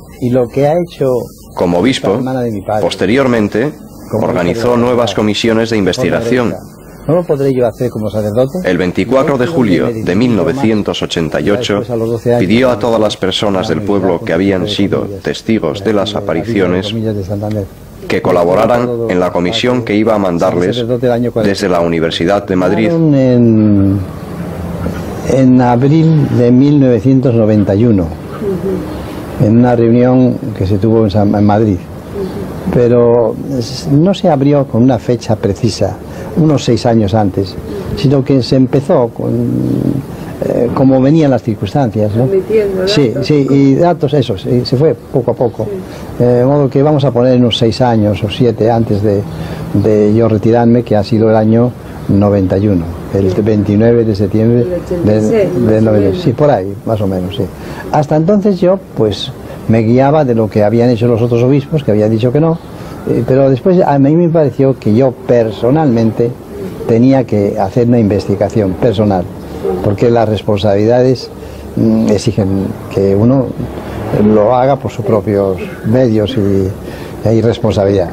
Como obispo, posteriormente posteriormente, organizó nuevas comisiones de investigación. ¿No lo podré yo hacer como sacerdote? El 24 de julio de 1988 pidió a todas las personas del pueblo que habían sido testigos de las apariciones que colaboraran en la comisión que iba a mandarles desde la Universidad de Madrid. En abril de 1991, en una reunión que se tuvo en Madrid, pero no se abrió con una fecha precisa, unos 6 años antes, sino que se empezó como venían las circunstancias, ¿no? Sí, sí, y datos esos, y se fue poco a poco, de modo que vamos a poner unos 6 años o 7 antes de yo retirarme, que ha sido el año 91, el 29 de septiembre del 90, sí, por ahí, más o menos, sí. Hasta entonces yo, pues, me guiaba de lo que habían hecho los otros obispos, que habían dicho que no, pero después a mí me pareció que yo personalmente tenía que hacer una investigación personal, porque las responsabilidades exigen que uno lo haga por sus propios medios y hay responsabilidad.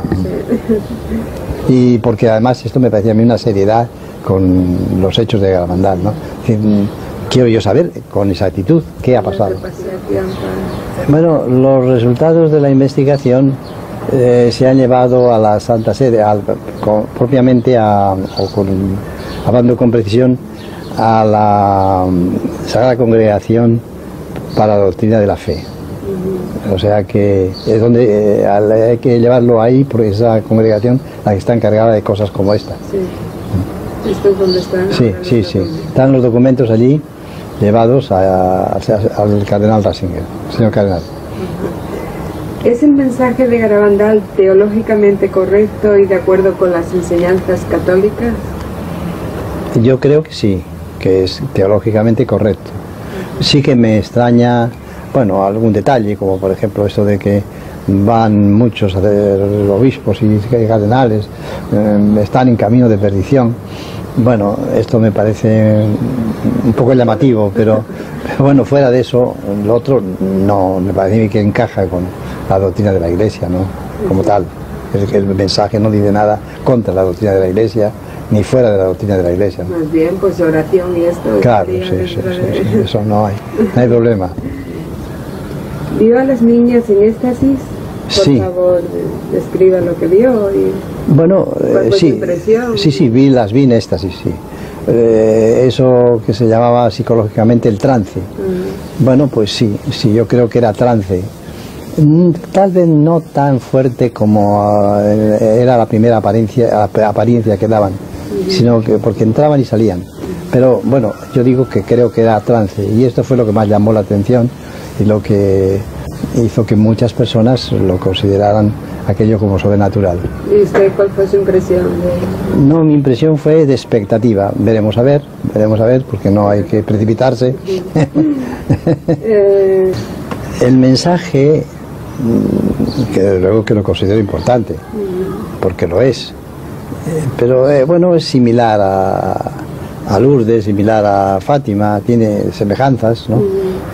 Y porque además esto me parecía a mí una seriedad con los hechos de Garabandal, ¿no? Es decir, quiero yo saber con exactitud qué ha pasado. Bueno, los resultados de la investigación se han llevado a la Santa Sede, propiamente hablando con precisión, a la Sagrada Congregación para la Doctrina de la Fe. O sea que es donde hay que llevarlo ahí, porque esa congregación la que está encargada de cosas como esta. Sí. ¿Esto es donde están? Sí, sí, sí. Están los documentos allí llevados al cardenal Ratzinger, señor cardenal. ¿Es el mensaje de Garabandal teológicamente correcto y de acuerdo con las enseñanzas católicas? Yo creo que sí, que es teológicamente correcto. Sí que me extraña, bueno, algún detalle, como por ejemplo esto de que van muchos obispos y cardenales, están en camino de perdición. Bueno, esto me parece un poco llamativo, pero bueno, fuera de eso, lo otro no me parece que encaja con la doctrina de la Iglesia, ¿no? Como tal. El mensaje no dice nada contra la doctrina de la Iglesia, ni fuera de la doctrina de la Iglesia, ¿no? Más bien, pues oración y esto. Claro, sí, eso no hay problema. ¿Vio a las niñas en éxtasis? Sí. Por favor, describa lo que vio. Bueno, sí, sí, las vi en éxtasis, sí. Eso que se llamaba psicológicamente el trance. Bueno, pues sí, yo creo que era trance. Tal vez no tan fuerte como era la primera apariencia que daban, sino que porque entraban y salían. Pero bueno, yo digo que creo que era trance, y esto fue lo que más llamó la atención y lo que hizo que muchas personas lo consideraran aquello como sobrenatural. ¿Y usted cuál fue su impresión? No, mi impresión fue de expectativa. Veremos a ver, porque no hay que precipitarse. El mensaje, que desde luego que lo considero importante, porque lo es, pero bueno, es similar a Lourdes, similar a Fátima, tiene semejanzas, ¿no?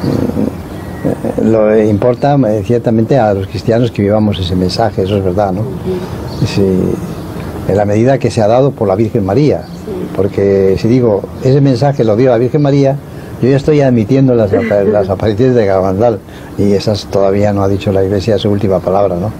Lo importa ciertamente a los cristianos que vivamos ese mensaje, eso es verdad, ¿no? Sí, en la medida que se ha dado por la Virgen María, porque si digo, ese mensaje lo dio la Virgen María, yo ya estoy admitiendo las apariciones de Garabandal, y esas todavía no ha dicho la Iglesia su última palabra, ¿no?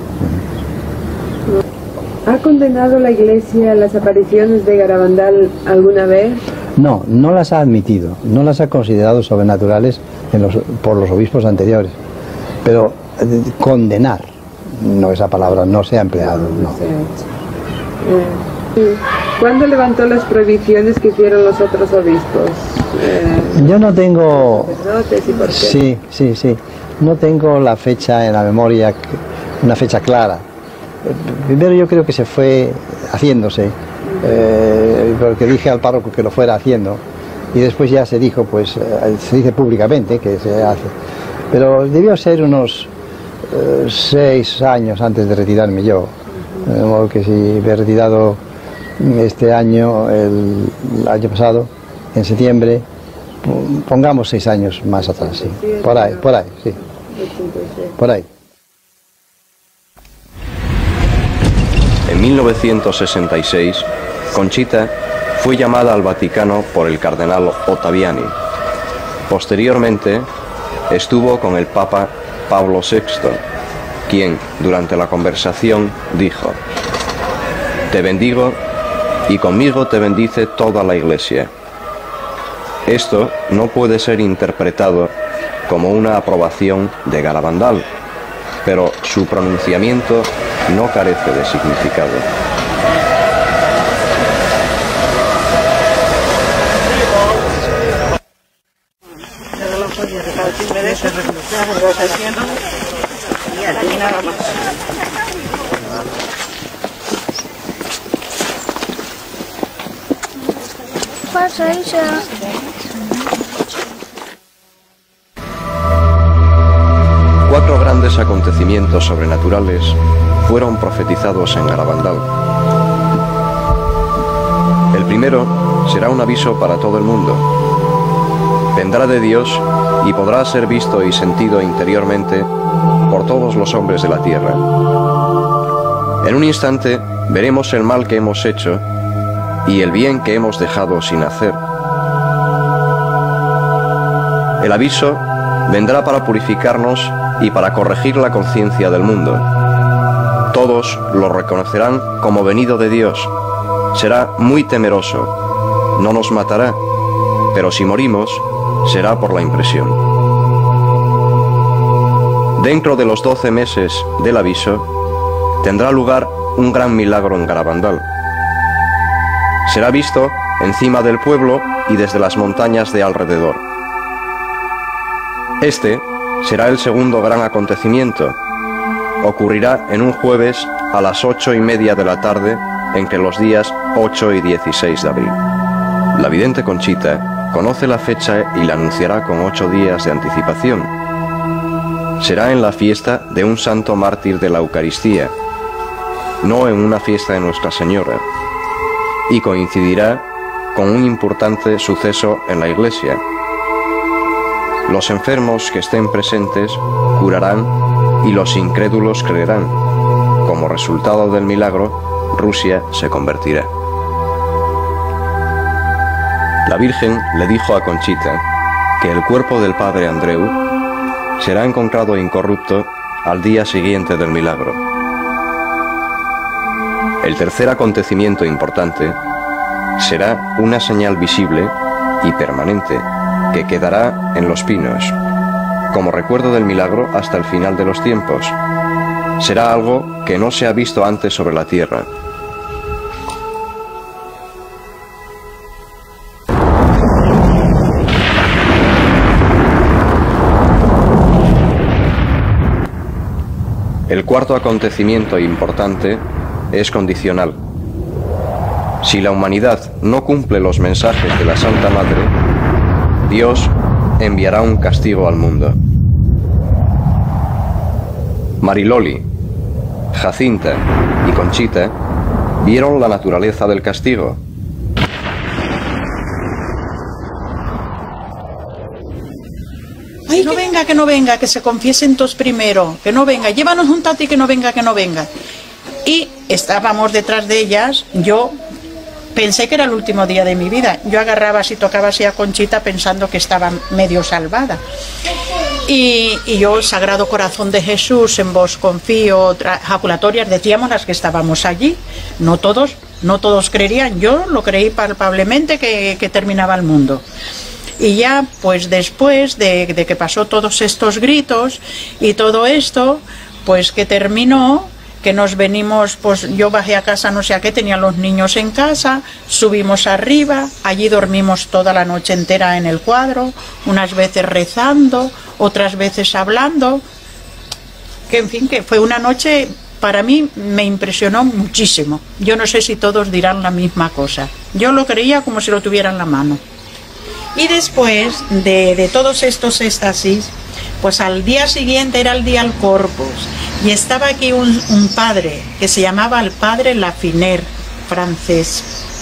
¿Ha condenado la Iglesia las apariciones de Garabandal alguna vez? No, no las ha admitido, no las ha considerado sobrenaturales por los obispos anteriores, pero condenar, no, esa palabra no se ha empleado, no. ¿Cuándo levantó las prohibiciones que hicieron los otros obispos? Yo no tengo... ¿Y por qué? Sí, no tengo la fecha en la memoria, una fecha clara. Primero yo creo que se fue haciéndose, porque dije al párroco que lo fuera haciendo, y después ya se dijo, pues se dice públicamente que se hace, pero debió ser unos 6 años antes de retirarme yo, de modo que si me he retirado este año, el año pasado, en septiembre, pongamos 6 años más atrás, sí, por ahí, sí, por ahí. En 1966, Conchita fue llamada al Vaticano por el cardenal Ottaviani. Posteriormente, estuvo con el Papa Pablo VI, quien, durante la conversación, dijo: «Te bendigo y conmigo te bendice toda la Iglesia». Esto no puede ser interpretado como una aprobación de Garabandal, pero su pronunciamiento no carece de significado. Cuatro grandes acontecimientos sobrenaturales fueron profetizados en Garabandal. El primero será un aviso para todo el mundo. Vendrá de Dios y podrá ser visto y sentido interiormente por todos los hombres de la tierra. En un instante veremos el mal que hemos hecho y el bien que hemos dejado sin hacer. El aviso vendrá para purificarnos y para corregir la conciencia del mundo. Todos lo reconocerán como venido de Dios. Será muy temeroso. No nos matará, pero si morimos, será por la impresión. Dentro de los 12 meses del aviso, tendrá lugar un gran milagro en Garabandal. Será visto encima del pueblo y desde las montañas de alrededor. Este será el segundo gran acontecimiento. Ocurrirá en un jueves a las 8:30 de la tarde, entre los días 8 y 16 de abril. La vidente Conchita conoce la fecha y la anunciará con 8 días de anticipación. Será en la fiesta de un santo mártir de la Eucaristía, no en una fiesta de Nuestra Señora, y coincidirá con un importante suceso en la Iglesia. Los enfermos que estén presentes curarán y los incrédulos creerán. Como resultado del milagro, Rusia se convertirá. La Virgen le dijo a Conchita que el cuerpo del padre Andreu será encontrado incorrupto al día siguiente del milagro. El tercer acontecimiento importante será una señal visible y permanente que quedará en los pinos, como recuerdo del milagro hasta el final de los tiempos. Será algo que no se ha visto antes sobre la tierra. El cuarto acontecimiento importante es condicional. Si la humanidad no cumple los mensajes de la Santa Madre, Dios enviará un castigo al mundo. Mariloli, Jacinta y Conchita vieron la naturaleza del castigo. Ay, que no venga, que se confiesen todos primero, que no venga, llévanos un tati, que no venga, que no venga. Y estábamos detrás de ellas, yo pensé que era el último día de mi vida. Yo agarraba así, tocaba así a Conchita pensando que estaba medio salvada. Y yo, Sagrado Corazón de Jesús, en vos confío, jaculatorias, decíamos las que estábamos allí. No todos creerían, yo lo creí palpablemente que terminaba el mundo. Y ya, pues después de que pasó todos estos gritos y todo esto, pues que terminó, que nos venimos, pues yo bajé a casa, no sé a qué, tenía los niños en casa, subimos arriba, allí dormimos toda la noche entera en el cuadro, unas veces rezando, otras veces hablando, que en fin, que fue una noche, para mí me impresionó muchísimo. Yo no sé si todos dirán la misma cosa, yo lo creía como si lo tuviera en la mano. Y después de todos estos éxtasis, pues al día siguiente era el día del Corpus, y estaba aquí un padre que se llamaba el padre Lafiner, francés.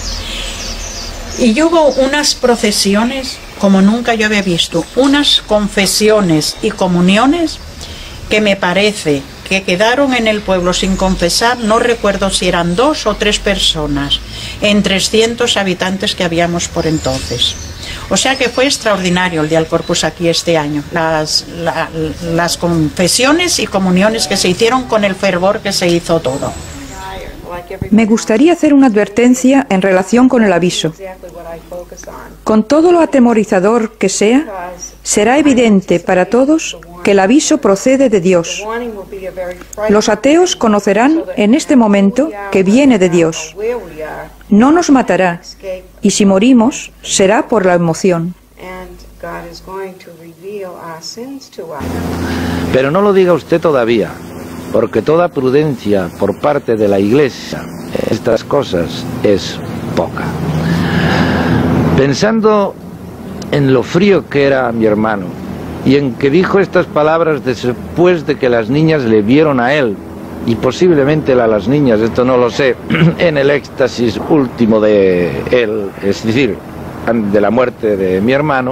Y hubo unas procesiones como nunca yo había visto, unas confesiones y comuniones que me parece que quedaron en el pueblo sin confesar, no recuerdo si eran 2 o 3 personas, en 300 habitantes que habíamos por entonces. O sea que fue extraordinario el Día del Corpus aquí este año, las confesiones y comuniones que se hicieron con el fervor que se hizo todo. Me gustaría hacer una advertencia en relación con el aviso. Con todo lo atemorizador que sea, será evidente para todos que el aviso procede de Dios. Los ateos conocerán en este momento que viene de Dios. No nos matará, y si morimos, será por la emoción. Pero no lo diga usted todavía, porque toda prudencia por parte de la Iglesia en estas cosas es poca. Pensando en lo frío que era mi hermano y en que dijo estas palabras después de que las niñas le vieron a él, y posiblemente a las niñas, esto no lo sé, en el éxtasis último de él, es decir, de la muerte de mi hermano,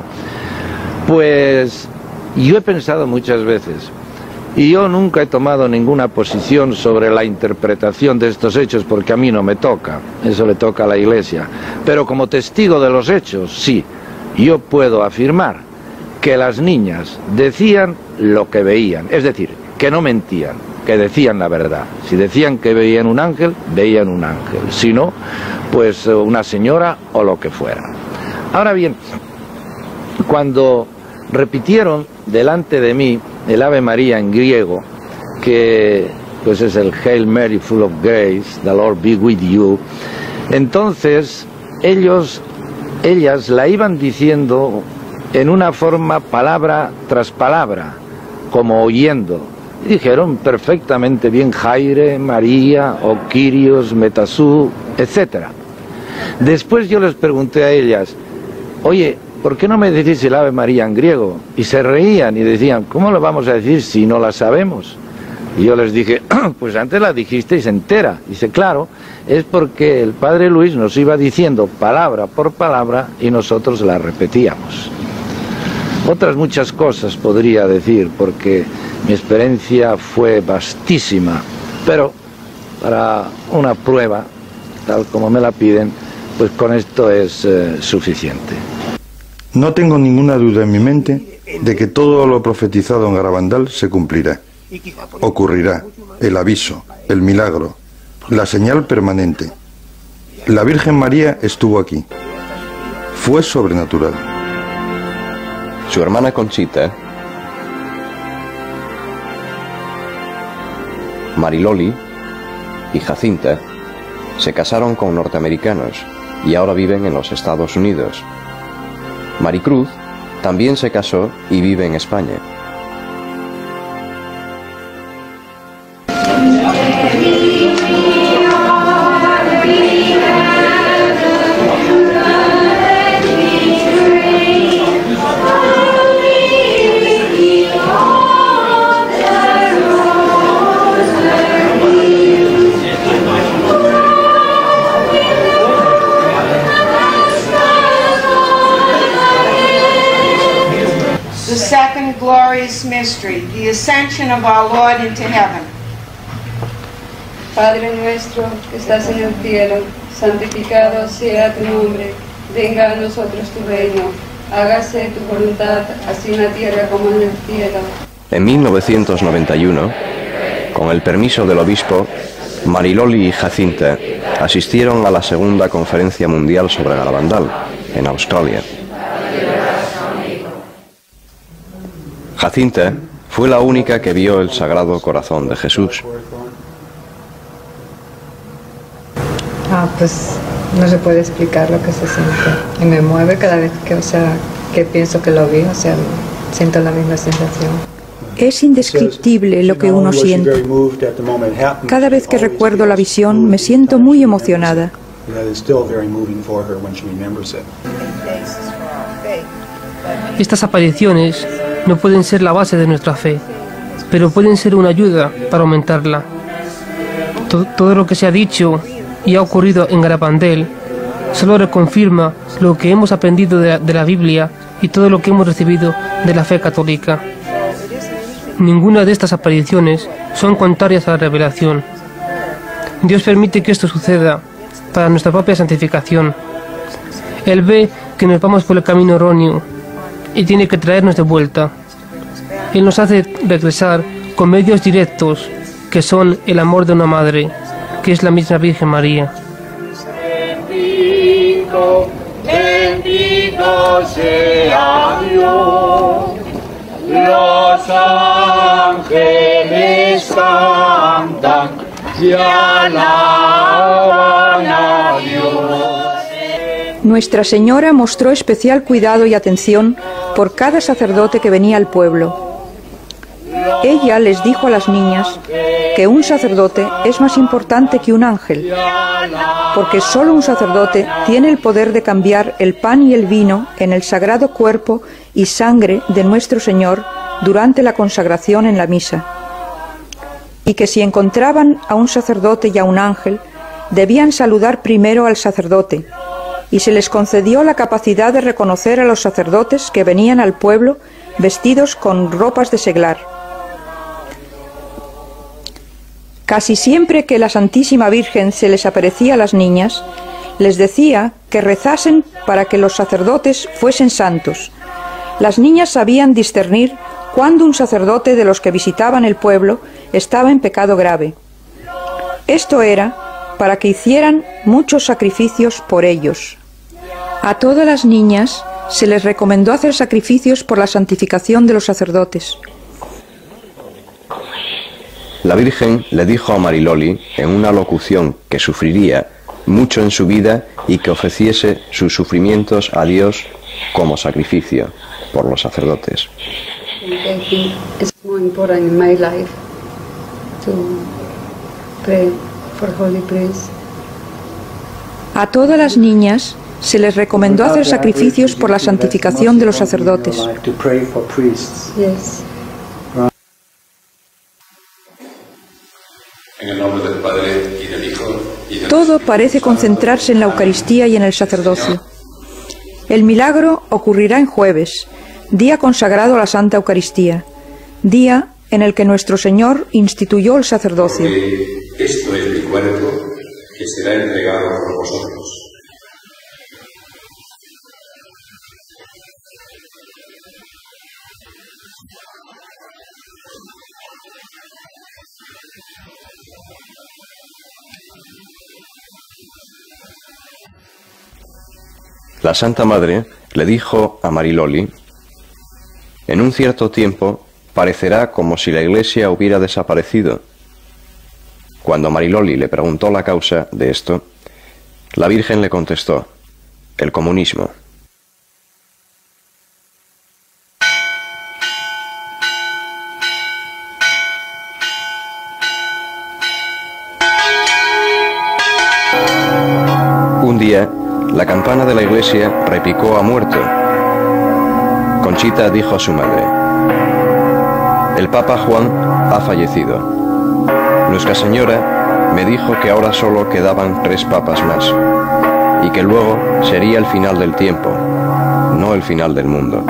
pues yo he pensado muchas veces, y yo nunca he tomado ninguna posición sobre la interpretación de estos hechos porque a mí no me toca, eso le toca a la Iglesia, pero como testigo de los hechos, sí, yo puedo afirmar que las niñas decían lo que veían, es decir, que no mentían, que decían la verdad. Si decían que veían un ángel, veían un ángel, si no, pues una señora o lo que fuera. Ahora bien, cuando repitieron delante de mí el Ave María en griego, que pues es el Hail Mary full of grace, the Lord be with you, entonces ellas la iban diciendo en una forma palabra tras palabra, como oyendo. Y dijeron perfectamente bien Jaire, María, o Kyrios, Metasú, etc. Después yo les pregunté a ellas, oye, ¿por qué no me decís el Ave María en griego? Y se reían y decían, ¿cómo lo vamos a decir si no la sabemos? Y yo les dije, pues antes la dijisteis entera. Dice, claro, es porque el Padre Luis nos iba diciendo palabra por palabra y nosotros la repetíamos. Otras muchas cosas podría decir, porque mi experiencia fue vastísima, pero para una prueba, tal como me la piden, pues con esto es suficiente. No tengo ninguna duda en mi mente de que todo lo profetizado en Garabandal se cumplirá. Ocurrirá el aviso, el milagro, la señal permanente. La Virgen María estuvo aquí. Fue sobrenatural. Su hermana Conchita, Mariloli y Jacinta se casaron con norteamericanos y ahora viven en los Estados Unidos. Maricruz también se casó y vive en España. The second glorious mystery, the ascension of our Lord into heaven. Padre nuestro que estás en el cielo, santificado sea tu nombre, venga a nosotros tu reino, hágase tu voluntad, así en la tierra como en el cielo. En 1991, con el permiso del obispo, Mariloli y Jacinta asistieron a la segunda conferencia mundial sobre Garabandal, en Australia. Jacinta fue la única que vio el Sagrado Corazón de Jesús. Pues no se puede explicar lo que se siente. Y me mueve cada vez que, que pienso que lo vi, siento la misma sensación. Es indescriptible lo que uno siente. Cada vez que recuerdo la visión me siento muy emocionada. Estas apariciones no pueden ser la base de nuestra fe, pero pueden ser una ayuda para aumentarla. Todo lo que se ha dicho y ha ocurrido en Garabandal solo reconfirma lo que hemos aprendido de la Biblia y todo lo que hemos recibido de la fe católica. Ninguna de estas apariciones son contrarias a la revelación. Dios permite que esto suceda para nuestra propia santificación. Él ve que nos vamos por el camino erróneo y tiene que traernos de vuelta. Él nos hace regresar con medios directos, que son el amor de una madre, que es la misma Virgen María. Bendito sea Dios. Los ángeles cantan y alaban a Dios. Nuestra Señora mostró especial cuidado y atención por cada sacerdote que venía al pueblo. Ella les dijo a las niñas que un sacerdote es más importante que un ángel, porque solo un sacerdote tiene el poder de cambiar el pan y el vino en el sagrado cuerpo y sangre de nuestro Señor durante la consagración en la misa, y que si encontraban a un sacerdote y a un ángel, debían saludar primero al sacerdote, y se les concedió la capacidad de reconocer a los sacerdotes que venían al pueblo vestidos con ropas de seglar. Casi siempre que la Santísima Virgen se les aparecía a las niñas, les decía que rezasen para que los sacerdotes fuesen santos. Las niñas sabían discernir cuando un sacerdote de los que visitaban el pueblo estaba en pecado grave. Esto era para que hicieran muchos sacrificios por ellos. A todas las niñas se les recomendó hacer sacrificios por la santificación de los sacerdotes. La Virgen le dijo a Mariloli en una locución que sufriría mucho en su vida y que ofreciese sus sufrimientos a Dios como sacrificio por los sacerdotes. Es muy importante en mi vida pedir por Holy Priest. A todas las niñas se les recomendó hacer sacrificios por la santificación de los sacerdotes. Yes. En el nombre del Padre y del Hijo y del Todo parece concentrarse en la Eucaristía y en el sacerdocio. El milagro ocurrirá en jueves, día consagrado a la Santa Eucaristía, día en el que nuestro Señor instituyó el sacerdocio. Porque esto es mi cuerpo que será entregado por vosotros. La Santa Madre le dijo a Mariloli: en un cierto tiempo parecerá como si la Iglesia hubiera desaparecido. Cuando Mariloli le preguntó la causa de esto, la Virgen le contestó: el comunismo. Un día, la campana de la iglesia repicó a muerto. Conchita dijo a su madre: el Papa Juan ha fallecido. Nuestra Señora me dijo que ahora solo quedaban 3 papas más y que luego sería el final del tiempo, no el final del mundo.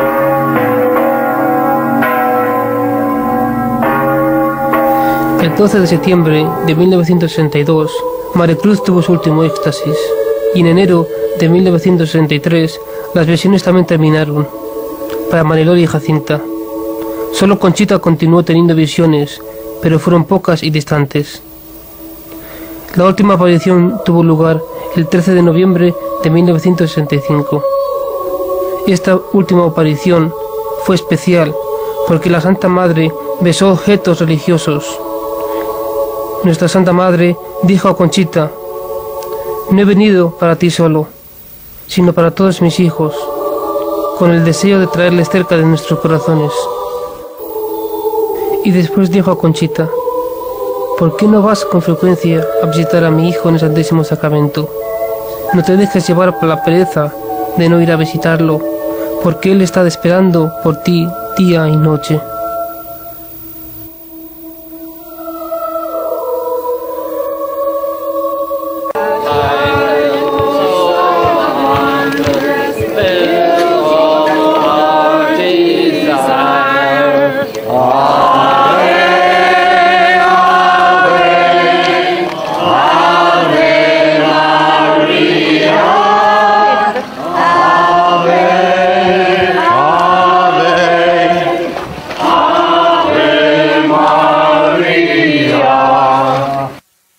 El 12 de septiembre de 1962, Maricruz tuvo su último éxtasis, y en enero de 1963 las visiones también terminaron, para Mariloli y Jacinta. Solo Conchita continuó teniendo visiones, pero fueron pocas y distantes. La última aparición tuvo lugar el 13 de noviembre de 1965. Esta última aparición fue especial porque la Santa Madre besó objetos religiosos. Nuestra Santa Madre dijo a Conchita: no he venido para ti solo, sino para todos mis hijos, con el deseo de traerles cerca de nuestros corazones. Y después dijo a Conchita: ¿por qué no vas con frecuencia a visitar a mi hijo en el Santísimo Sacramento? No te dejes llevar por la pereza de no ir a visitarlo, porque él está esperando por ti día y noche.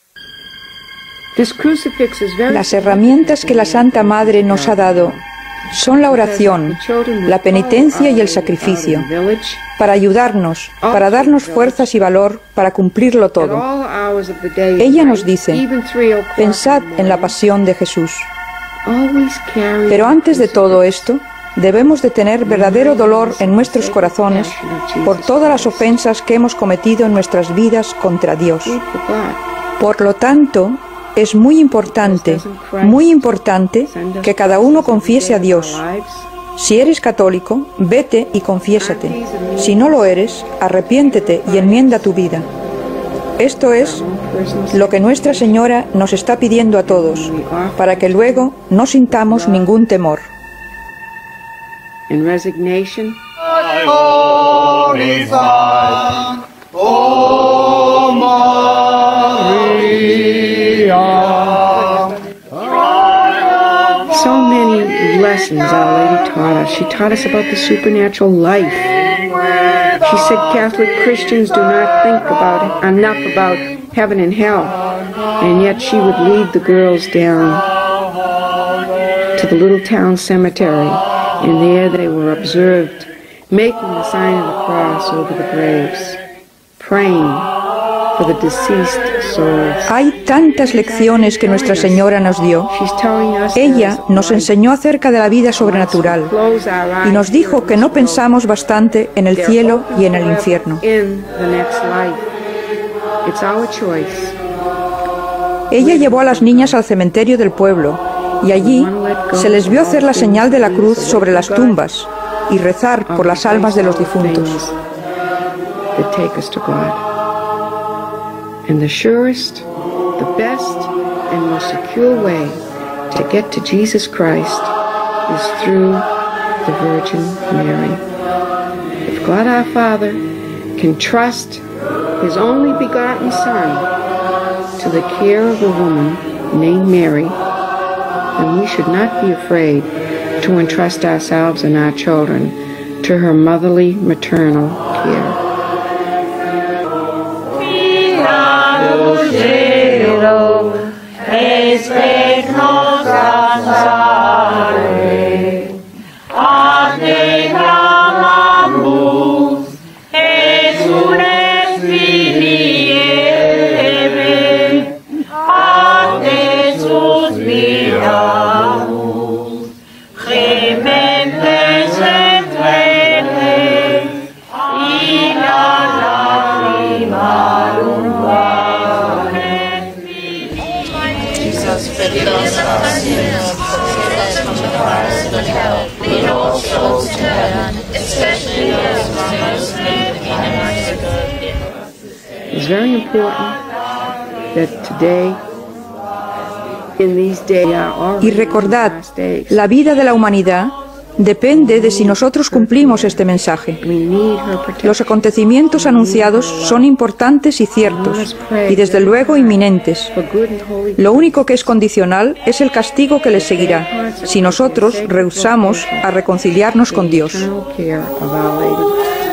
Las herramientas que la Santa Madre nos ha dado son la oración, la penitencia y el sacrificio, para ayudarnos, para darnos fuerzas y valor para cumplirlo todo. Ella nos dice, pensad en la pasión de Jesús. Pero antes de todo esto, debemos de tener verdadero dolor en nuestros corazones por todas las ofensas que hemos cometido en nuestras vidas contra Dios. Por lo tanto, es muy importante que cada uno confiese a Dios. Si eres católico, vete y confiésate. Si no lo eres, arrepiéntete y enmienda tu vida. Esto es lo que Nuestra Señora nos está pidiendo a todos, para que luego no sintamos ningún temor. In resignation, Oh Maria. so many lessons Our Lady taught us. She taught us about the supernatural life. She said Catholic Christians do not think enough about heaven and hell, and yet she would lead the girls down to the little town cemetery, and there they were observed making the sign of the cross over the graves, praying for the deceased souls. Hay tantas lecciones que Nuestra Señora nos dio. Ella nos enseñó acerca de la vida sobrenatural y nos dijo que no pensamos bastante en el cielo y en el infierno. Ella llevó a las niñas al cementerio del pueblo y allí se les vio hacer la señal de la cruz sobre las tumbas y rezar por las almas de los difuntos. And the surest, the best, and most secure way to get to Jesus Christ is through the Virgin Mary. If God our Father can trust His only begotten Son to the care of a woman named Mary, then we should not be afraid to entrust ourselves and our children to her motherly, maternal care. Especnos cansare, a te llamamos, Jesús filiere, a te suspiramos, gementes entre y la lágrima It's very important that today, in these days, Y recordad, la vida de la humanidad depende de si nosotros cumplimos este mensaje. Los acontecimientos anunciados son importantes y ciertos, y desde luego inminentes. Lo único que es condicional es el castigo que les seguirá, si nosotros rehusamos a reconciliarnos con Dios.